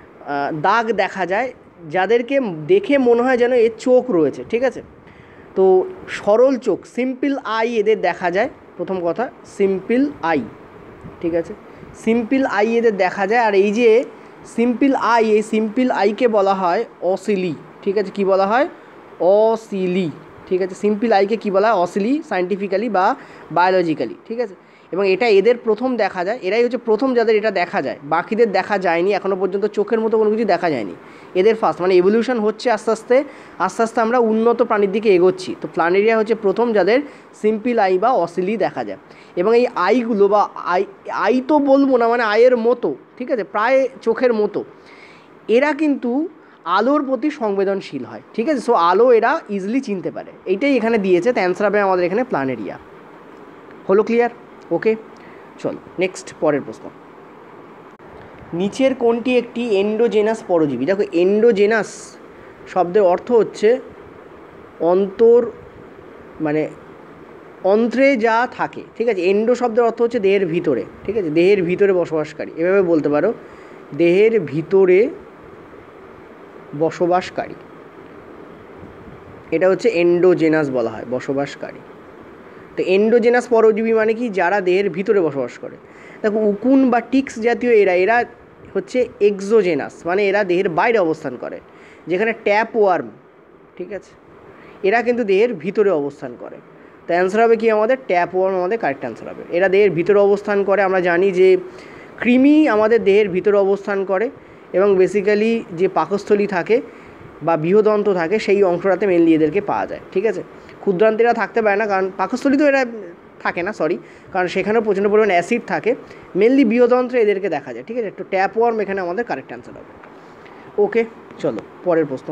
দাগ দেখা যায়, যাদেরকে দেখে মনে হয় যেন এর চোখ রয়েছে, ঠিক আছে। তো সরল চোখ, সিম্পল আই এদের দেখা যায়, প্রথম কথা সিম্পল আই, ঠিক আছে, সিম্পল আই এদের দেখা যায়। আর এই যে সিম্পল আই, এই সিম্পল আইকে বলা হয় অসিলি, ঠিক আছে, কি বলা হয়? অসিলি, ঠিক আছে। সিম্পল আইকে কী বলা হয়? অসিলি, সায়েন্টিফিক্যালি বা বায়োলজিক্যালি, ঠিক আছে। এবং এটা এদের প্রথম দেখা যায়, এরাই হচ্ছে প্রথম যাদের এটা দেখা যায়, বাকিদের দেখা যায়নি এখনও পর্যন্ত, চোখের মতো কোনো কিছু দেখা যায়নি, এদের ফার্স্ট, মানে এভলিউশন হচ্ছে আস্তে আস্তে আমরা উন্নত প্রাণীর দিকে এগোচ্ছি। তো প্লানেরিয়া হচ্ছে প্রথম যাদের সিম্পল আই বা অসিলি দেখা যায়। এবং এই আইগুলো বা আই তো বলবো না, মানে আয়ের মতো, ঠিক আছে, প্রায় চোখের মতো, এরা কিন্তু আলোর প্রতি সংবেদনশীল হয়, ঠিক আছে। সো আলো এরা ইজিলি চিনতে পারে, এইটাই এখানে দিয়েছে। তো অ্যান্সার হবে আমাদের এখানে প্লানেরিয়া। হলো ক্লিয়ার? ওকে, চলো নেক্সট, পরের প্রশ্ন। নিচের কোনটি একটি এন্ডোজেনাস পরজীবী? দেখো এন্ডোজেনাস শব্দের অর্থ হচ্ছে অন্তর, মানে অন্ত্রে যা থাকে, ঠিক আছে। এন্ডো শব্দের অর্থ হচ্ছে দেহের ভিতরে, ঠিক আছে, দেহের ভিতরে বসবাসকারী, এভাবে বলতে পারো, দেহের ভিতরে বসবাসকারী, এটা হচ্ছে এন্ডোজেনাস বলা হয়, বসবাসকারী। তো এন্ডোজেনাস পরজীবী মানে কি? যারা দেহের ভিতরে বসবাস করে। দেখো উকুন বা টিক্স জাতীয় এরা হচ্ছে এক্সোজেনাস, মানে এরা দেহের বাইরে অবস্থান করে। যেখানে ট্যাপ ওয়ার্ম, ঠিক আছে, এরা কিন্তু দেহের ভিতরে অবস্থান করে। তো অ্যান্সার হবে কি আমাদের? ট্যাপ ওয়ার্ম আমাদের কারেক্ট অ্যান্সার হবে। এরা দেহের ভিতরে অবস্থান করে। আমরা জানি যে কৃমি আমাদের দেহের ভিতরে অবস্থান করে, এবং বেসিক্যালি যে পাকস্থলী থাকে বা বৃহদন্ত্র থাকে সেই অংশটাতে মেনলি এদেরকে পাওয়া যায়, ঠিক আছে। ক্ষুদ্রান্তেরা থাকতে পারে না, কারণ পাকস্থলী তো এরা থাকে না, সরি, কারণ সেখানেও প্রচণ্ড পরিমাণ অ্যাসিড থাকে। মেনলি বৃহদন্ত্রে এদেরকে দেখা যায়, ঠিক আছে। তো ট্যাপ ওয়ার্ম এখানে আমাদের কারেক্ট অ্যান্সার হবে। ওকে, চলো পরের প্রশ্ন।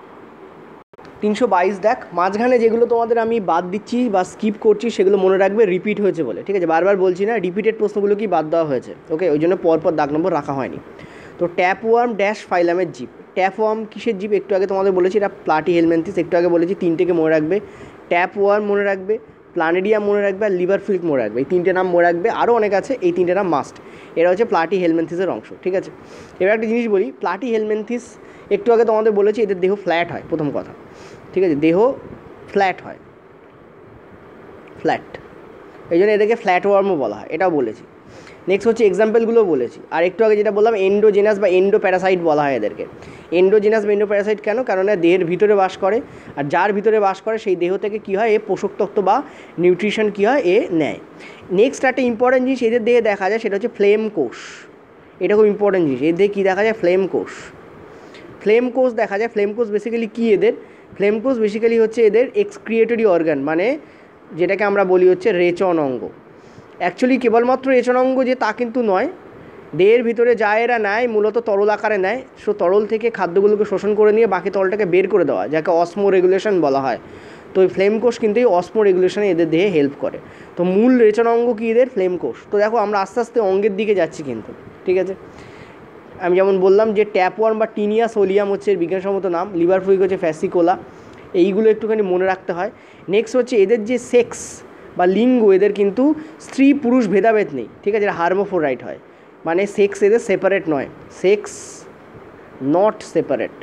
322 দেখ, মাঝখানে যেগুলো তোমাদের আমি বাদ দিচ্ছি বা স্কিপ করছি সেগুলো মনে রাখবে রিপিট হয়েছে বলে, ঠিক আছে। বারবার বলছি না, রিপিটেড প্রশ্নগুলো কি বাদ দেওয়া হয়েছে, ওকে, ওই জন্য পরপর দাগ নম্বর রাখা হয়নি। তো ট্যাপ ওয়ার্ম ড্যাশ ফাইলামের জীব। ট্যাপ ওয়ার্ম কিসের জীব? একটু আগে তোমাদের বলেছি এটা প্লাটি হেলমিনথিস, একটু আগে বলেছি তিনটেকে মনে রাখবে। ট্যাপ ওয়ার্ম মনে রাখবে, প্ল্যানেরিয়াম মনে রাখবে আর লিভার ফ্লিক মনে রাখবে, এই তিনটে নাম মনে রাখবে। আরও অনেক আছে, এই তিনটে নাম মাস্ট। এরা হচ্ছে প্লাটি হেলমেন্থিসের অংশ, ঠিক আছে। এবার একটা জিনিস বলি, প্লাটি হেলমেন্থিস একটু আগে তোমাদের বলেছি এদের দেহ ফ্ল্যাট হয়, প্রথম কথা, ঠিক আছে, দেহ ফ্ল্যাট হয়, ফ্ল্যাট, এই জন্য এদেরকে ফ্ল্যাট ওয়ার্মও বলা হয়, এটাও বলেছি। নেক্সট হচ্ছে এক্সাম্পলগুলো বলেছি। আর একটু আগে যেটা বললাম এন্ডোজেনাস বা এন্ডো প্যারাসাইট বলা হয় এদেরকে। এন্ডোজেনাস বা এন্ডো প্যারাসাইট কেন? কারণ দেহের ভিতরে বাস করে, আর যার ভিতরে বাস করে সেই দেহ থেকে কী হয়, এ পোষক তত্ত্ব বা নিউট্রিশন কী হয়, এ নেয়। নেক্সট একটা ইম্পর্টেন্ট জিনিস এদের দেহে দেখা যায়, সেটা হচ্ছে ফ্লেম কোষ। এটা খুব ইম্পর্টেন্ট জিনিস, এর দেহে কী দেখা যায়, ফ্লেম কোষ। ফ্লেম কোষ দেখা যায়। ফ্লেম কোষ বেসিক্যালি কী এদের? ফ্লেম কোষ বেসিক্যালি হচ্ছে এদের এক্সক্রিয়েটরি অর্গান, মানে যেটাকে আমরা বলি হচ্ছে রেচন অঙ্গ। অ্যাকচুয়ালি কেবলমাত্র রেচন অঙ্গ যে তা কিন্তু নয়, দেহের ভিতরে যা এরা নেয় মূলত তরল আকারে নেয়, সো তরল থেকে খাদ্যগুলোকে শোষণ করে নিয়ে বাকি তরলটাকে বের করে দেওয়া, যাকে অসমো রেগুলেশন বলা হয়। তো এই ফ্লেম কোষ কিন্তু এই অসমো রেগুলেশনে এদের দেহে হেল্প করে। তো মূল রেচন অঙ্গ কী এদের? ফ্লেম কোষ। তো দেখো আমরা আস্তে আস্তে অঙ্গের দিকে যাচ্ছি কিন্তু, ঠিক আছে। আমি যেমন বললাম যে ট্যাপওয়ার্ম বা টিনিয়া সোলিয়াম হচ্ছে এর বিজ্ঞানসম্মত নাম, লিভার ফ্লুইড হচ্ছে ফ্যাসিকোলা, এইগুলো একটুখানি মনে রাখতে হয়। নেক্সট হচ্ছে এদের যে সেক্স বা লিঙ্গ, এদের কিন্তু স্ত্রী পুরুষ ভেদাভেদ নেই, ঠিক আছে, এটা হার্মোফোরাইট হয়, মানে সেক্স এদের সেপারেট নয়, সেক্স নট সেপারেট।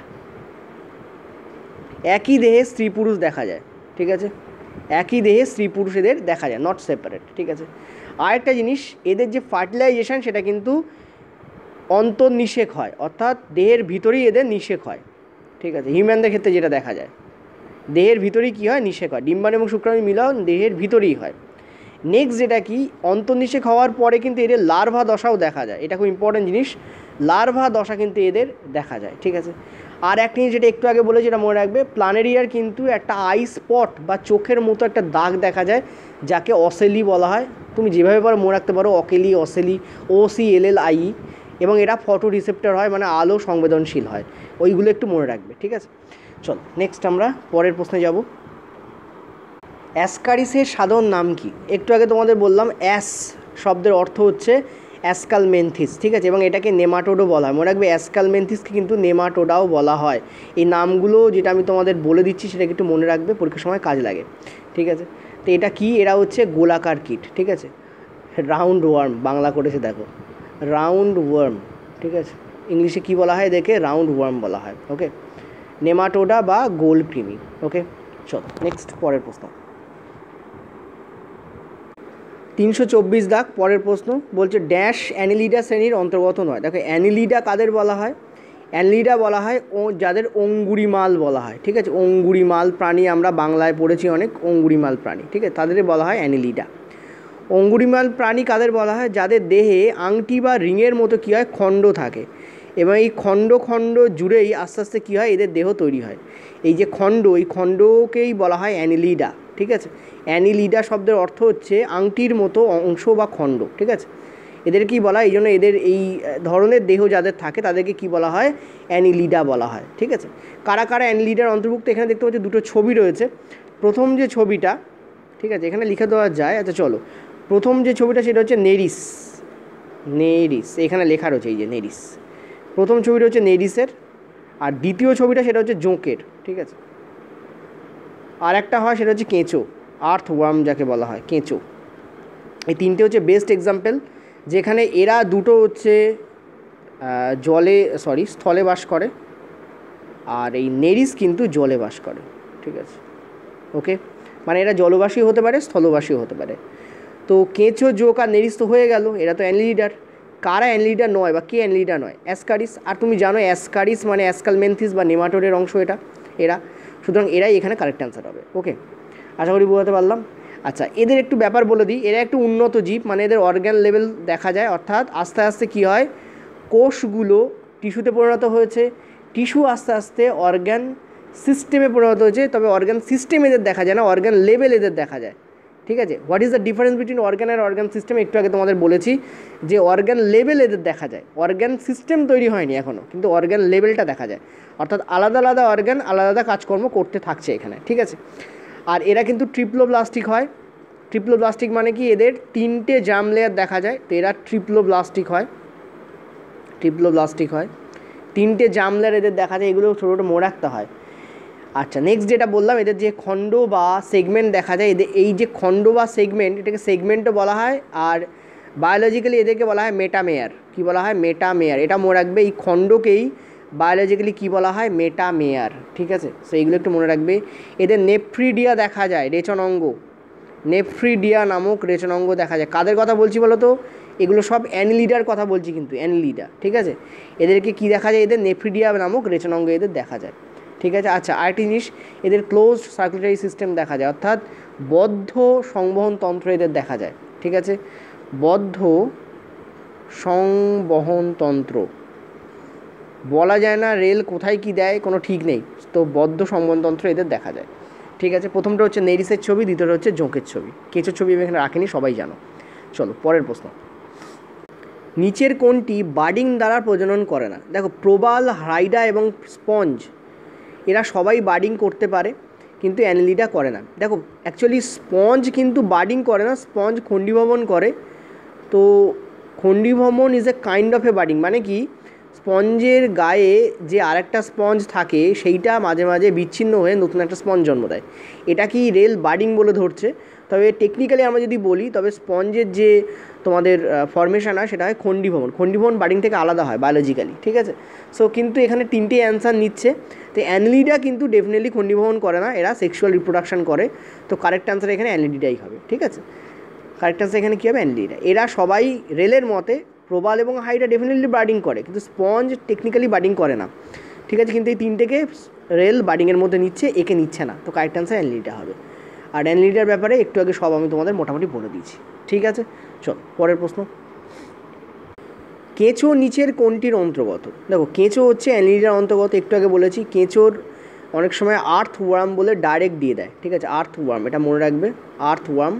একই দেহে স্ত্রী পুরুষ দেখা যায়, ঠিক আছে, একই দেহে স্ত্রী পুরুষ এদের দেখা যায়, নট সেপারেট, ঠিক আছে। আরেকটা জিনিস, এদের যে ফার্টিলাইজেশন সেটা কিন্তু অন্তর্নিষেক হয়, অর্থাৎ দেহের ভিতরেই এদের নিষেক হয়, ঠিক আছে, হিউম্যানদের ক্ষেত্রে যেটা দেখা যায়, দেহের ভিতরেই কী হয়, নিষেক হয়, ডিম্বাণু এবং শুক্রাণু মিলন দেহের ভিতরেই হয়। নেক্সট যেটা কি, অন্তর্নিষেক হওয়ার পরে কিন্তু এদের লার্ভা দশাও দেখা যায়, এটা খুব ইম্পর্টেন্ট জিনিস, লার্ভা দশা কিন্তু এদের দেখা যায়, ঠিক আছে। আর একটা জিনিস যেটা একটু আগে বলে, যেটা মনে রাখবে, প্ল্যানেরিয়ার কিন্তু একটা আই স্পট বা চোখের মতো একটা দাগ দেখা যায়, যাকে অসেলি বলা হয়। তুমি যেভাবে পারো মনে রাখতে পারো, অকেলি, অসেলি, OCLLI, এবং এরা ফটো রিসেপ্টর হয়, মানে আলো সংবেদনশীল হয়, ওইগুলো একটু মনে রাখবে, ঠিক আছে। চলো নেক্সট আমরা পরের প্রশ্নে যাব। অ্যাসকারিসের সাধারণ নাম কি? একটু আগে তোমাদের বললাম অ্যাস শব্দের অর্থ হচ্ছে অ্যাসকালমেন্থিস, ঠিক আছে, এবং এটাকে নেমাটোডও বলা হয়, মনে রাখবে, অ্যাসকালমেন্থিসকে কিন্তু নেমাটোডাও বলা হয়। এই নামগুলো যেটা আমি তোমাদের বলে দিচ্ছি সেটাকে একটু মনে রাখবে, পরীক্ষার সময় কাজে লাগে, ঠিক আছে। তো এটা কি, এরা হচ্ছে গোলাকার কীট, ঠিক আছে, রাউন্ড ওয়ার্ম, বাংলা করেছে দেখো, রাউন্ড ওয়ার্ম, ঠিক আছে, ইংলিশে কি বলা হয় দেখে, রাউন্ড ওয়ার্ম বলা হয়, ওকে, নেমাটোডা বা গোল কৃমি, ওকে। চলো নেক্সট পরের প্রশ্ন, 324 দাগ, পরের প্রশ্ন বলছে ড্যাশ অ্যানিলিডা শ্রেণীর অন্তর্গত নয়। দেখো অ্যানিলিডা কাদের বলা হয়? অ্যানিলিডা বলা হয় যাদের অঙ্গুরিমাল বলা হয়, ঠিক আছে, অঙ্গুরিমাল প্রাণী আমরা বাংলায় পড়েছি অনেক, অঙ্গুরিমাল প্রাণী, ঠিক আছে, তাদের বলা হয় অ্যানিলিডা। অঙ্গুরিমাল প্রাণী কাদের বলা হয়? যাদের দেহে আংটি বা রিংয়ের মতো কী হয়, খণ্ড থাকে, এবং এই খণ্ড খণ্ড জুড়েই আস্তে আস্তে কী হয়, এদের দেহ তৈরি হয়। এই যে খণ্ড, এই খণ্ডকেই বলা হয় অ্যানিলিডা, ঠিক আছে। অ্যানিলিডা শব্দের অর্থ হচ্ছে আংটির মতো অংশ বা খণ্ড, ঠিক আছে, এদের কি বলা হয়, এই জন্য এদের এই ধরনের দেহ যাদের থাকে তাদেরকে কি বলা হয়, অ্যানিলিডা বলা হয়, ঠিক আছে। কারা কারা অ্যানিলিডার অন্তর্ভুক্ত? এখানে দেখতে পাচ্ছি দুটো ছবি রয়েছে। প্রথম যে ছবিটা, ঠিক আছে, এখানে লিখে দেওয়া যায়, আচ্ছা চলো, প্রথম যে ছবিটা সেটা হচ্ছে নেরিস, নেরিস এখানে লেখা রয়েছে, এই যে নেরিস, প্রথম ছবিটা হচ্ছে নেরিসের, আর দ্বিতীয় ছবিটা সেটা হচ্ছে জোঁকের, ঠিক আছে। আর একটা হয় সেটা হচ্ছে কেঁচো, আর্থ ওয়ার্ম যাকে বলা হয়, কেঁচো। এই তিনটে হচ্ছে বেস্ট এক্সাম্পল, যেখানে এরা দুটো হচ্ছে স্থলে বাস করে, আর এই নেরিস কিন্তু জলে বাস করে, ঠিক আছে, ওকে, মানে এরা জলবাসী হতে পারে, স্থলবাসীও হতে পারে। তো কেঁচো, জোক আর নেরিস তো হয়ে গেল, এরা তো অ্যানিলিডার। কারা অ্যানিলিডার নয় বা কে অ্যানিলিডার নয়? অ্যাসকারিস। আর তুমি জানো অ্যাসকারিস মানে অ্যাসকালমেন্থিস বা নেমাটোডের অংশ এটা, এরা, সুতরাং এরাই এখানে কারেক্ট অ্যান্সার হবে, ওকে, আশা করি বোঝাতে পারলাম। আচ্ছা, এদের একটু ব্যাপার বলে দিই, এরা একটু উন্নত জীব, মানে এদের অর্গ্যান লেভেল দেখা যায়, অর্থাৎ আস্তে আস্তে কী হয়, কোষগুলো টিস্যুতে পরিণত হয়েছে, টিস্যু আস্তে আস্তে অর্গ্যান সিস্টেমে পরিণত হয়েছে, তবে অর্গ্যান সিস্টেম এদের দেখা যায় না, অর্গ্যান লেভেল এদের দেখা যায়, ঠিক আছে। What is the difference between organ আর অর্গ্যান সিস্টেম? একটু আগে তোমাদের বলেছি যে অর্গ্যান লেভেল এদের দেখা যায়, অর্গ্যান সিস্টেম তৈরি হয়নি এখনও, কিন্তু অর্গ্যান লেভেলটা দেখা যায়, অর্থাৎ আলাদা আলাদা অর্গ্যান আলাদা আলাদা কাজকর্ম করতে থাকছে এখানে, ঠিক আছে। আর এরা কিন্তু ট্রিপ্লোব্লাস্টিক হয়। ট্রিপ্লোব্লাস্টিক মানে কি, এদের তিনটে জার্ম লেয়ার দেখা যায়, তো এরা ট্রিপ্লোব্লাস্টিক হয়, ট্রিপ্লোব্লাস্টিক হয়, তিনটে জার্ম লেয়ার এদের দেখা যায়, এগুলো ছোটো ছোটো মনে রাখতে হয়। আচ্ছা, নেক্সট যেটা বললাম, এদের যে খণ্ড বা সেগমেন্ট দেখা যায়, এদের এই যে খণ্ড বা সেগমেন্ট, এটাকে সেগমেন্টও বলা হয়, আর বায়োলজিক্যালি এদেরকে বলা হয় মেটামেয়ার। কী বলা হয়? মেটামেয়ার। এটা মনে রাখবে, এই খণ্ডকেই বায়োলজিক্যালি কী বলা হয়? মেটামেয়ার। ঠিক আছে, সো এইগুলো একটু মনে রাখবে। এদের নেফ্রিডিয়া দেখা যায়, রেচনাঙ্গ, নেফ্রিডিয়া নামক রেচনাঙ্গ দেখা যায়। কাদের কথা বলছি বলো তো? এগুলো সব অ্যানিলিডার কথা বলছি, কিন্তু অ্যানিলিডা। ঠিক আছে, এদেরকে কি দেখা যায়? এদের নেফ্রিডিয়া নামক রেচনাঙ্গ এদের দেখা যায়। ঠিক আছে। আচ্ছা, আরেকটি জিনিস, এদের ক্লোজ সার্কুলেটরি সিস্টেম দেখা যায়, অর্থাৎ বদ্ধ সংবহন তন্ত্র এদের দেখা যায়। ঠিক আছে, বদ্ধ সংবহন তন্ত্র, বলা যায় না রেল কোথায় কি দেয়, কোনো ঠিক নেই, তো বদ্ধ সংবহন তন্ত্র এদের দেখা যায়। ঠিক আছে, প্রথমটা হচ্ছে নেরিসের ছবি, দ্বিতীয়টা হচ্ছে জোঁকের ছবি। কেঁচোর ছবি আমি এখানে রাখিনি, সবাই জানো। চলো পরের প্রশ্ন। নিচের কোনটি বার্ডিং দ্বারা প্রজনন করে না? দেখো, প্রবাল, হাইডা এবং স্পঞ্জ এরা সবাই বার্ডিং করতে পারে, কিন্তু অ্যানিলিডা করে না। দেখো, অ্যাকচুয়ালি স্পঞ্জ কিন্তু বার্ডিং করে না, স্পঞ্জ খণ্ডীভবন করে। তো খণ্ডীভবন is a kind of a budding, মানে কি, স্পঞ্জের গায়ে যে আরেকটা স্পঞ্জ থাকে সেইটা মাঝে মাঝে বিচ্ছিন্ন হয়ে নতুন একটা স্পঞ্জ জন্ম দেয়। এটা কি রেল বার্ডিং বলে ধরছে? তবে টেকনিক্যালি আমরা যদি বলি, তবে স্পঞ্জের যে তোমাদের ফর্মেশন হয় সেটা হয় খণ্ডীভবন। খণ্ডীভবন বার্ডিং থেকে আলাদা হয় বায়োলজিক্যালি। ঠিক আছে, সো কিন্তু এখানে তিনটে অ্যান্সার নিচ্ছে। তো অ্যানিলিডা কিন্তু ডেফিনেটলি খণ্ডীভবন করে না, এরা সেক্সুয়াল রিপ্রোডাকশন করে। তো কারেক্ট অ্যান্সার এখানে অ্যানিলিডাই হবে। ঠিক আছে, কারেক্ট অ্যান্সার এখানে কী হবে? অ্যানিলিডা। এরা সবাই রেলের মতে প্রবাল এবং হাইডা ডেফিনেটলি বার্ডিং করে, কিন্তু স্পঞ্জ টেকনিক্যালি বার্ডিং করে না। ঠিক আছে, কিন্তু এই তিনটেকে রেল বার্ডিংয়ের মধ্যে নিচ্ছে, একে নিচ্ছে না। তো কারেক্ট অ্যান্সার অ্যানিলিডা হবে। আর অ্যানিলিডার ব্যাপারে একটু আগে সব আমি তোমাদের মোটামুটি বলে দিয়েছি। ঠিক আছে, চল পরের প্রশ্ন। কেঁচো নিচের কোনটির অন্তর্গত? দেখো, কেঁচো হচ্ছে অ্যানিলিডার অন্তর্গত, একটু আগে বলেছি। কেঁচোর অনেক সময় আর্থ ওয়ার্ম বলে ডাইরেক্ট দিয়ে দেয়। ঠিক আছে, আর্থ ওয়ার্ম, এটা মনে রাখবে, আর্থ ওয়ার্ম,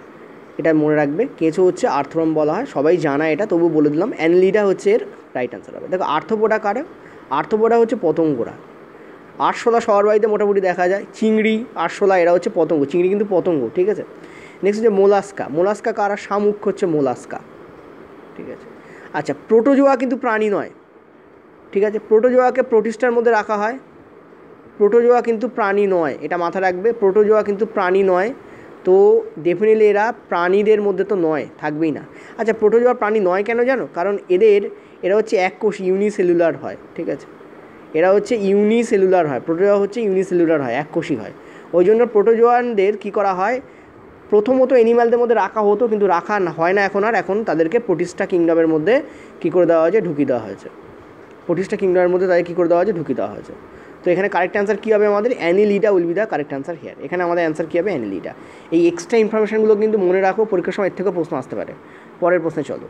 এটা মনে রাখবে। কেঁচো হচ্ছে আর্থওয়ার্ম বলা হয়, সবাই জানা এটা, তবু বলে দিলাম। অ্যানিলিডা হচ্ছে এর রাইট অ্যান্সার হবে। দেখো, আর্থ্রোপোডা কারা? আর্থ্রোপোডা হচ্ছে পতঙ্গরা। আরশোলা সবার বাড়িতে মোটামুটি দেখা যায়। চিংড়ি, আরশোলা এরা হচ্ছে পতঙ্গ, চিংড়ি কিন্তু পতঙ্গ। ঠিক আছে, নেক্সট হচ্ছে মোলাস্কা। মোলাস্কা কারা? শামুক হচ্ছে মোলাস্কা। ঠিক আছে, আচ্ছা, প্রোটোজোয়া কিন্তু প্রাণী নয়। ঠিক আছে, প্রোটোজোয়াকে প্রোটিস্টার মধ্যে রাখা হয়, প্রোটোজোয়া কিন্তু প্রাণী নয়, এটা মাথায় রাখবে। প্রোটোজোয়া কিন্তু প্রাণী নয়, তো ডেফিনেটলি এরা প্রাণীদের মধ্যে তো নয়, থাকবেই না। আচ্ছা, প্রোটোজোয়া প্রাণী নয় কেন জানো? কারণ এরা হচ্ছে এককোষী, ইউনিসেলুলার হয়। ঠিক আছে, এরা হচ্ছে ইউনিসেলুলার হয়, প্রোটোজোয়া হচ্ছে ইউনিসেলুলার হয়, এককোষী হয়। ওই জন্য প্রোটোজোয়ানদের কী করা হয়, প্রথমত অ্যানিম্যালদের মধ্যে রাখা হতো, কিন্তু রাখা হয় না এখন আর। এখন তাদেরকে প্রোটিস্টা কিংডমের মধ্যে কী করে দেওয়া হয়েছে? ঢুকিয়ে দেওয়া হয়েছে। প্রোটিস্টা কিংডমের মধ্যে তাদের কী করে দেওয়া হয়েছে? ঢুকিয়ে দেওয়া হয়েছে। তো এখানে কারেক্ট অ্যান্সার কী হবে আমাদের? Annelida will be the correct answer here. এখানে আমাদের অ্যান্সার কী হবে? অ্যানিলিডা। এই এক্সট্রা ইনফরমেশনগুলো কিন্তু মনে রাখো, পরীক্ষার সময় এর থেকেও প্রশ্ন আসতে পারে। পরের প্রশ্নে চলো।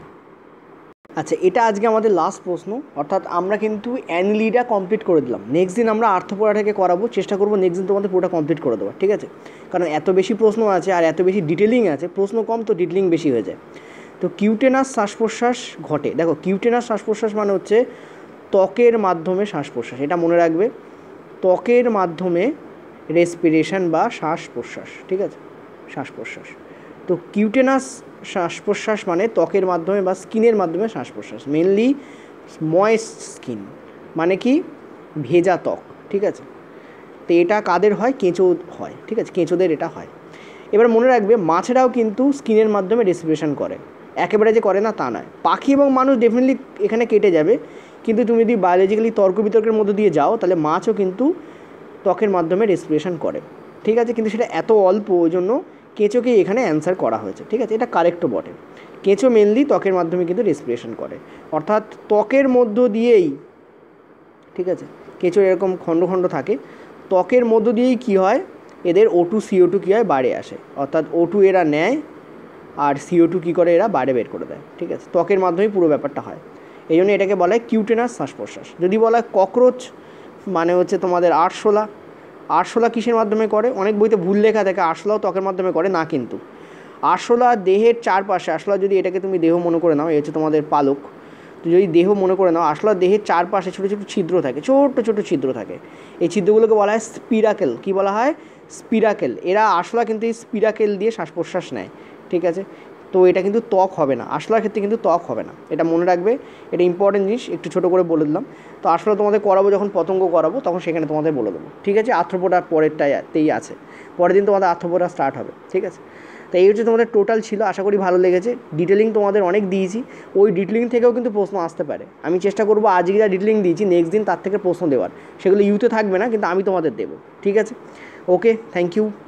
আচ্ছা, এটা আজকে আমাদের লাস্ট প্রশ্ন, অর্থাৎ আমরা কিন্তু অ্যানিলিডা কমপ্লিট করে দিলাম। নেক্সট দিন আমরা আর্থ্রোপোডা থেকে করাবো, চেষ্টা করবো নেক্সট দিন তোমাদের পুরোটা কমপ্লিট করে দেবো। ঠিক আছে, কারণ এত বেশি প্রশ্ন আছে আর এত বেশি ডিটেলিং আছে, প্রশ্ন কম তো ডিটেলিং বেশি হয়ে যায়। তো কিউটেনাস শ্বাস প্রশ্বাস ঘটে। দেখো, কিউটেনাস শ্বাস প্রশ্বাস মানে হচ্ছে ত্বকের মাধ্যমে শ্বাস প্রশ্বাস, এটা মনে রাখবে। ত্বকের মাধ্যমে রেসপিরেশন বা শ্বাস প্রশ্বাস। ঠিক আছে, শ্বাস প্রশ্বাস। তো কিউটেনাস শ্বাস প্রশ্বাস মানে ত্বকের মাধ্যমে বা স্কিনের মাধ্যমে শ্বাস প্রশ্বাস, মেনলি ময়েস্ট স্কিন, মানে কি ভেজা ত্বক। ঠিক আছে, তো এটা কাদের হয়? কেঁচো হয়। ঠিক আছে, কেঁচোদের এটা হয়। এবার মনে রাখবে, মাছেরাও কিন্তু স্কিনের মাধ্যমে রেসপিরেশন করে, একেবারে যে করে না তা নয়। পাখি এবং মানুষ ডেফিনেটলি এখানে কেটে যাবে, কিন্তু তুমি যদি বায়োলজিক্যালি তর্ক বিতর্কের মধ্যে দিয়ে যাও, তাহলে মাছও কিন্তু ত্বকের মাধ্যমে রেসপিরেশন করে। ঠিক আছে, কিন্তু সেটা এত অল্প, ওই জন্য কেঁচোকে এখানে অ্যান্সার করা হয়েছে। ঠিক আছে, এটা কারেক্টও বটে। কেঁচো মেনলি ত্বকের মাধ্যমে কিন্তু রেসপিরেশন করে, অর্থাৎ ত্বকের মধ্য দিয়েই। ঠিক আছে, কেঁচোর এরকম খণ্ড খণ্ড থাকে, ত্বকের মধ্য দিয়েই কী হয়, এদের O2 CO2 কী হয়? বাইরে আসে, অর্থাৎ O2 এরা নেয় আর CO2 কী করে? এরা বাইরে বের করে দেয়। ঠিক আছে, ত্বকের মাধ্যমেই পুরো ব্যাপারটা হয়, এই জন্য এটাকে বলা হয় কিউটেনাস শ্বাস প্রশ্বাস। যদি বলা হয় ককরোচ, মানে হচ্ছে তোমাদের আরশোলা। আরশোলা কিসের মাধ্যমে করে? অনেক বইতে ভুল লেখা থাকে আরশোলাও ত্বকের মাধ্যমে করে, না, কিন্তু আরশোলা দেহের চারপাশে, আরশোলা যদি এটাকে তুমি দেহ মনে করে নাও, এই হচ্ছে তোমাদের পালক, তো যদি দেহ মনে করে নাও, আরশোলা দেহের চারপাশে ছোটো ছোটো ছিদ্র থাকে, ছোটো ছোটো ছিদ্র থাকে। এই ছিদ্রগুলোকে বলা হয় স্পিরাকেল। কী বলা হয়? স্পিরাকেল। এরা আরশোলা কিন্তু এই স্পিরাকেল দিয়ে শ্বাস প্রশ্বাস নেয়। ঠিক আছে, তো এটা কিন্তু ত্বক হবে না, আরশোলার ক্ষেত্রে কিন্তু ত্বক হবে না, এটা মনে রাখবে, এটা ইম্পর্টেন্ট জিনিস, একটু ছোটো করে বলে দিলাম। তো আরশোলা তোমাদের করাবো যখন পতঙ্গ করাবো তখন সেখানে তোমাদের বলে দেবো, ঠিক আছে। আর্থ্রোপোডা পরেরটাতেই আছে, পরের দিন তোমাদের আর্থ্রোপোডা স্টার্ট হবে, ঠিক আছে। তো এই হচ্ছে তোমাদের টোটাল ছিল, আশা করি ভালো লেগেছে। ডিটেলিং তোমাদের অনেক দিয়েছি, ওই ডিটেলিং থেকেও কিন্তু প্রশ্ন আসতে পারে। আমি চেষ্টা করবো আজকে যা ডিটেলিং দিয়েছি নেক্সট দিন তার থেকে প্রশ্ন দেওয়ার, সেগুলো ইউতে থাকবে না কিন্তু আমি তোমাদের দেবো, ঠিক আছে। Okay, thank you.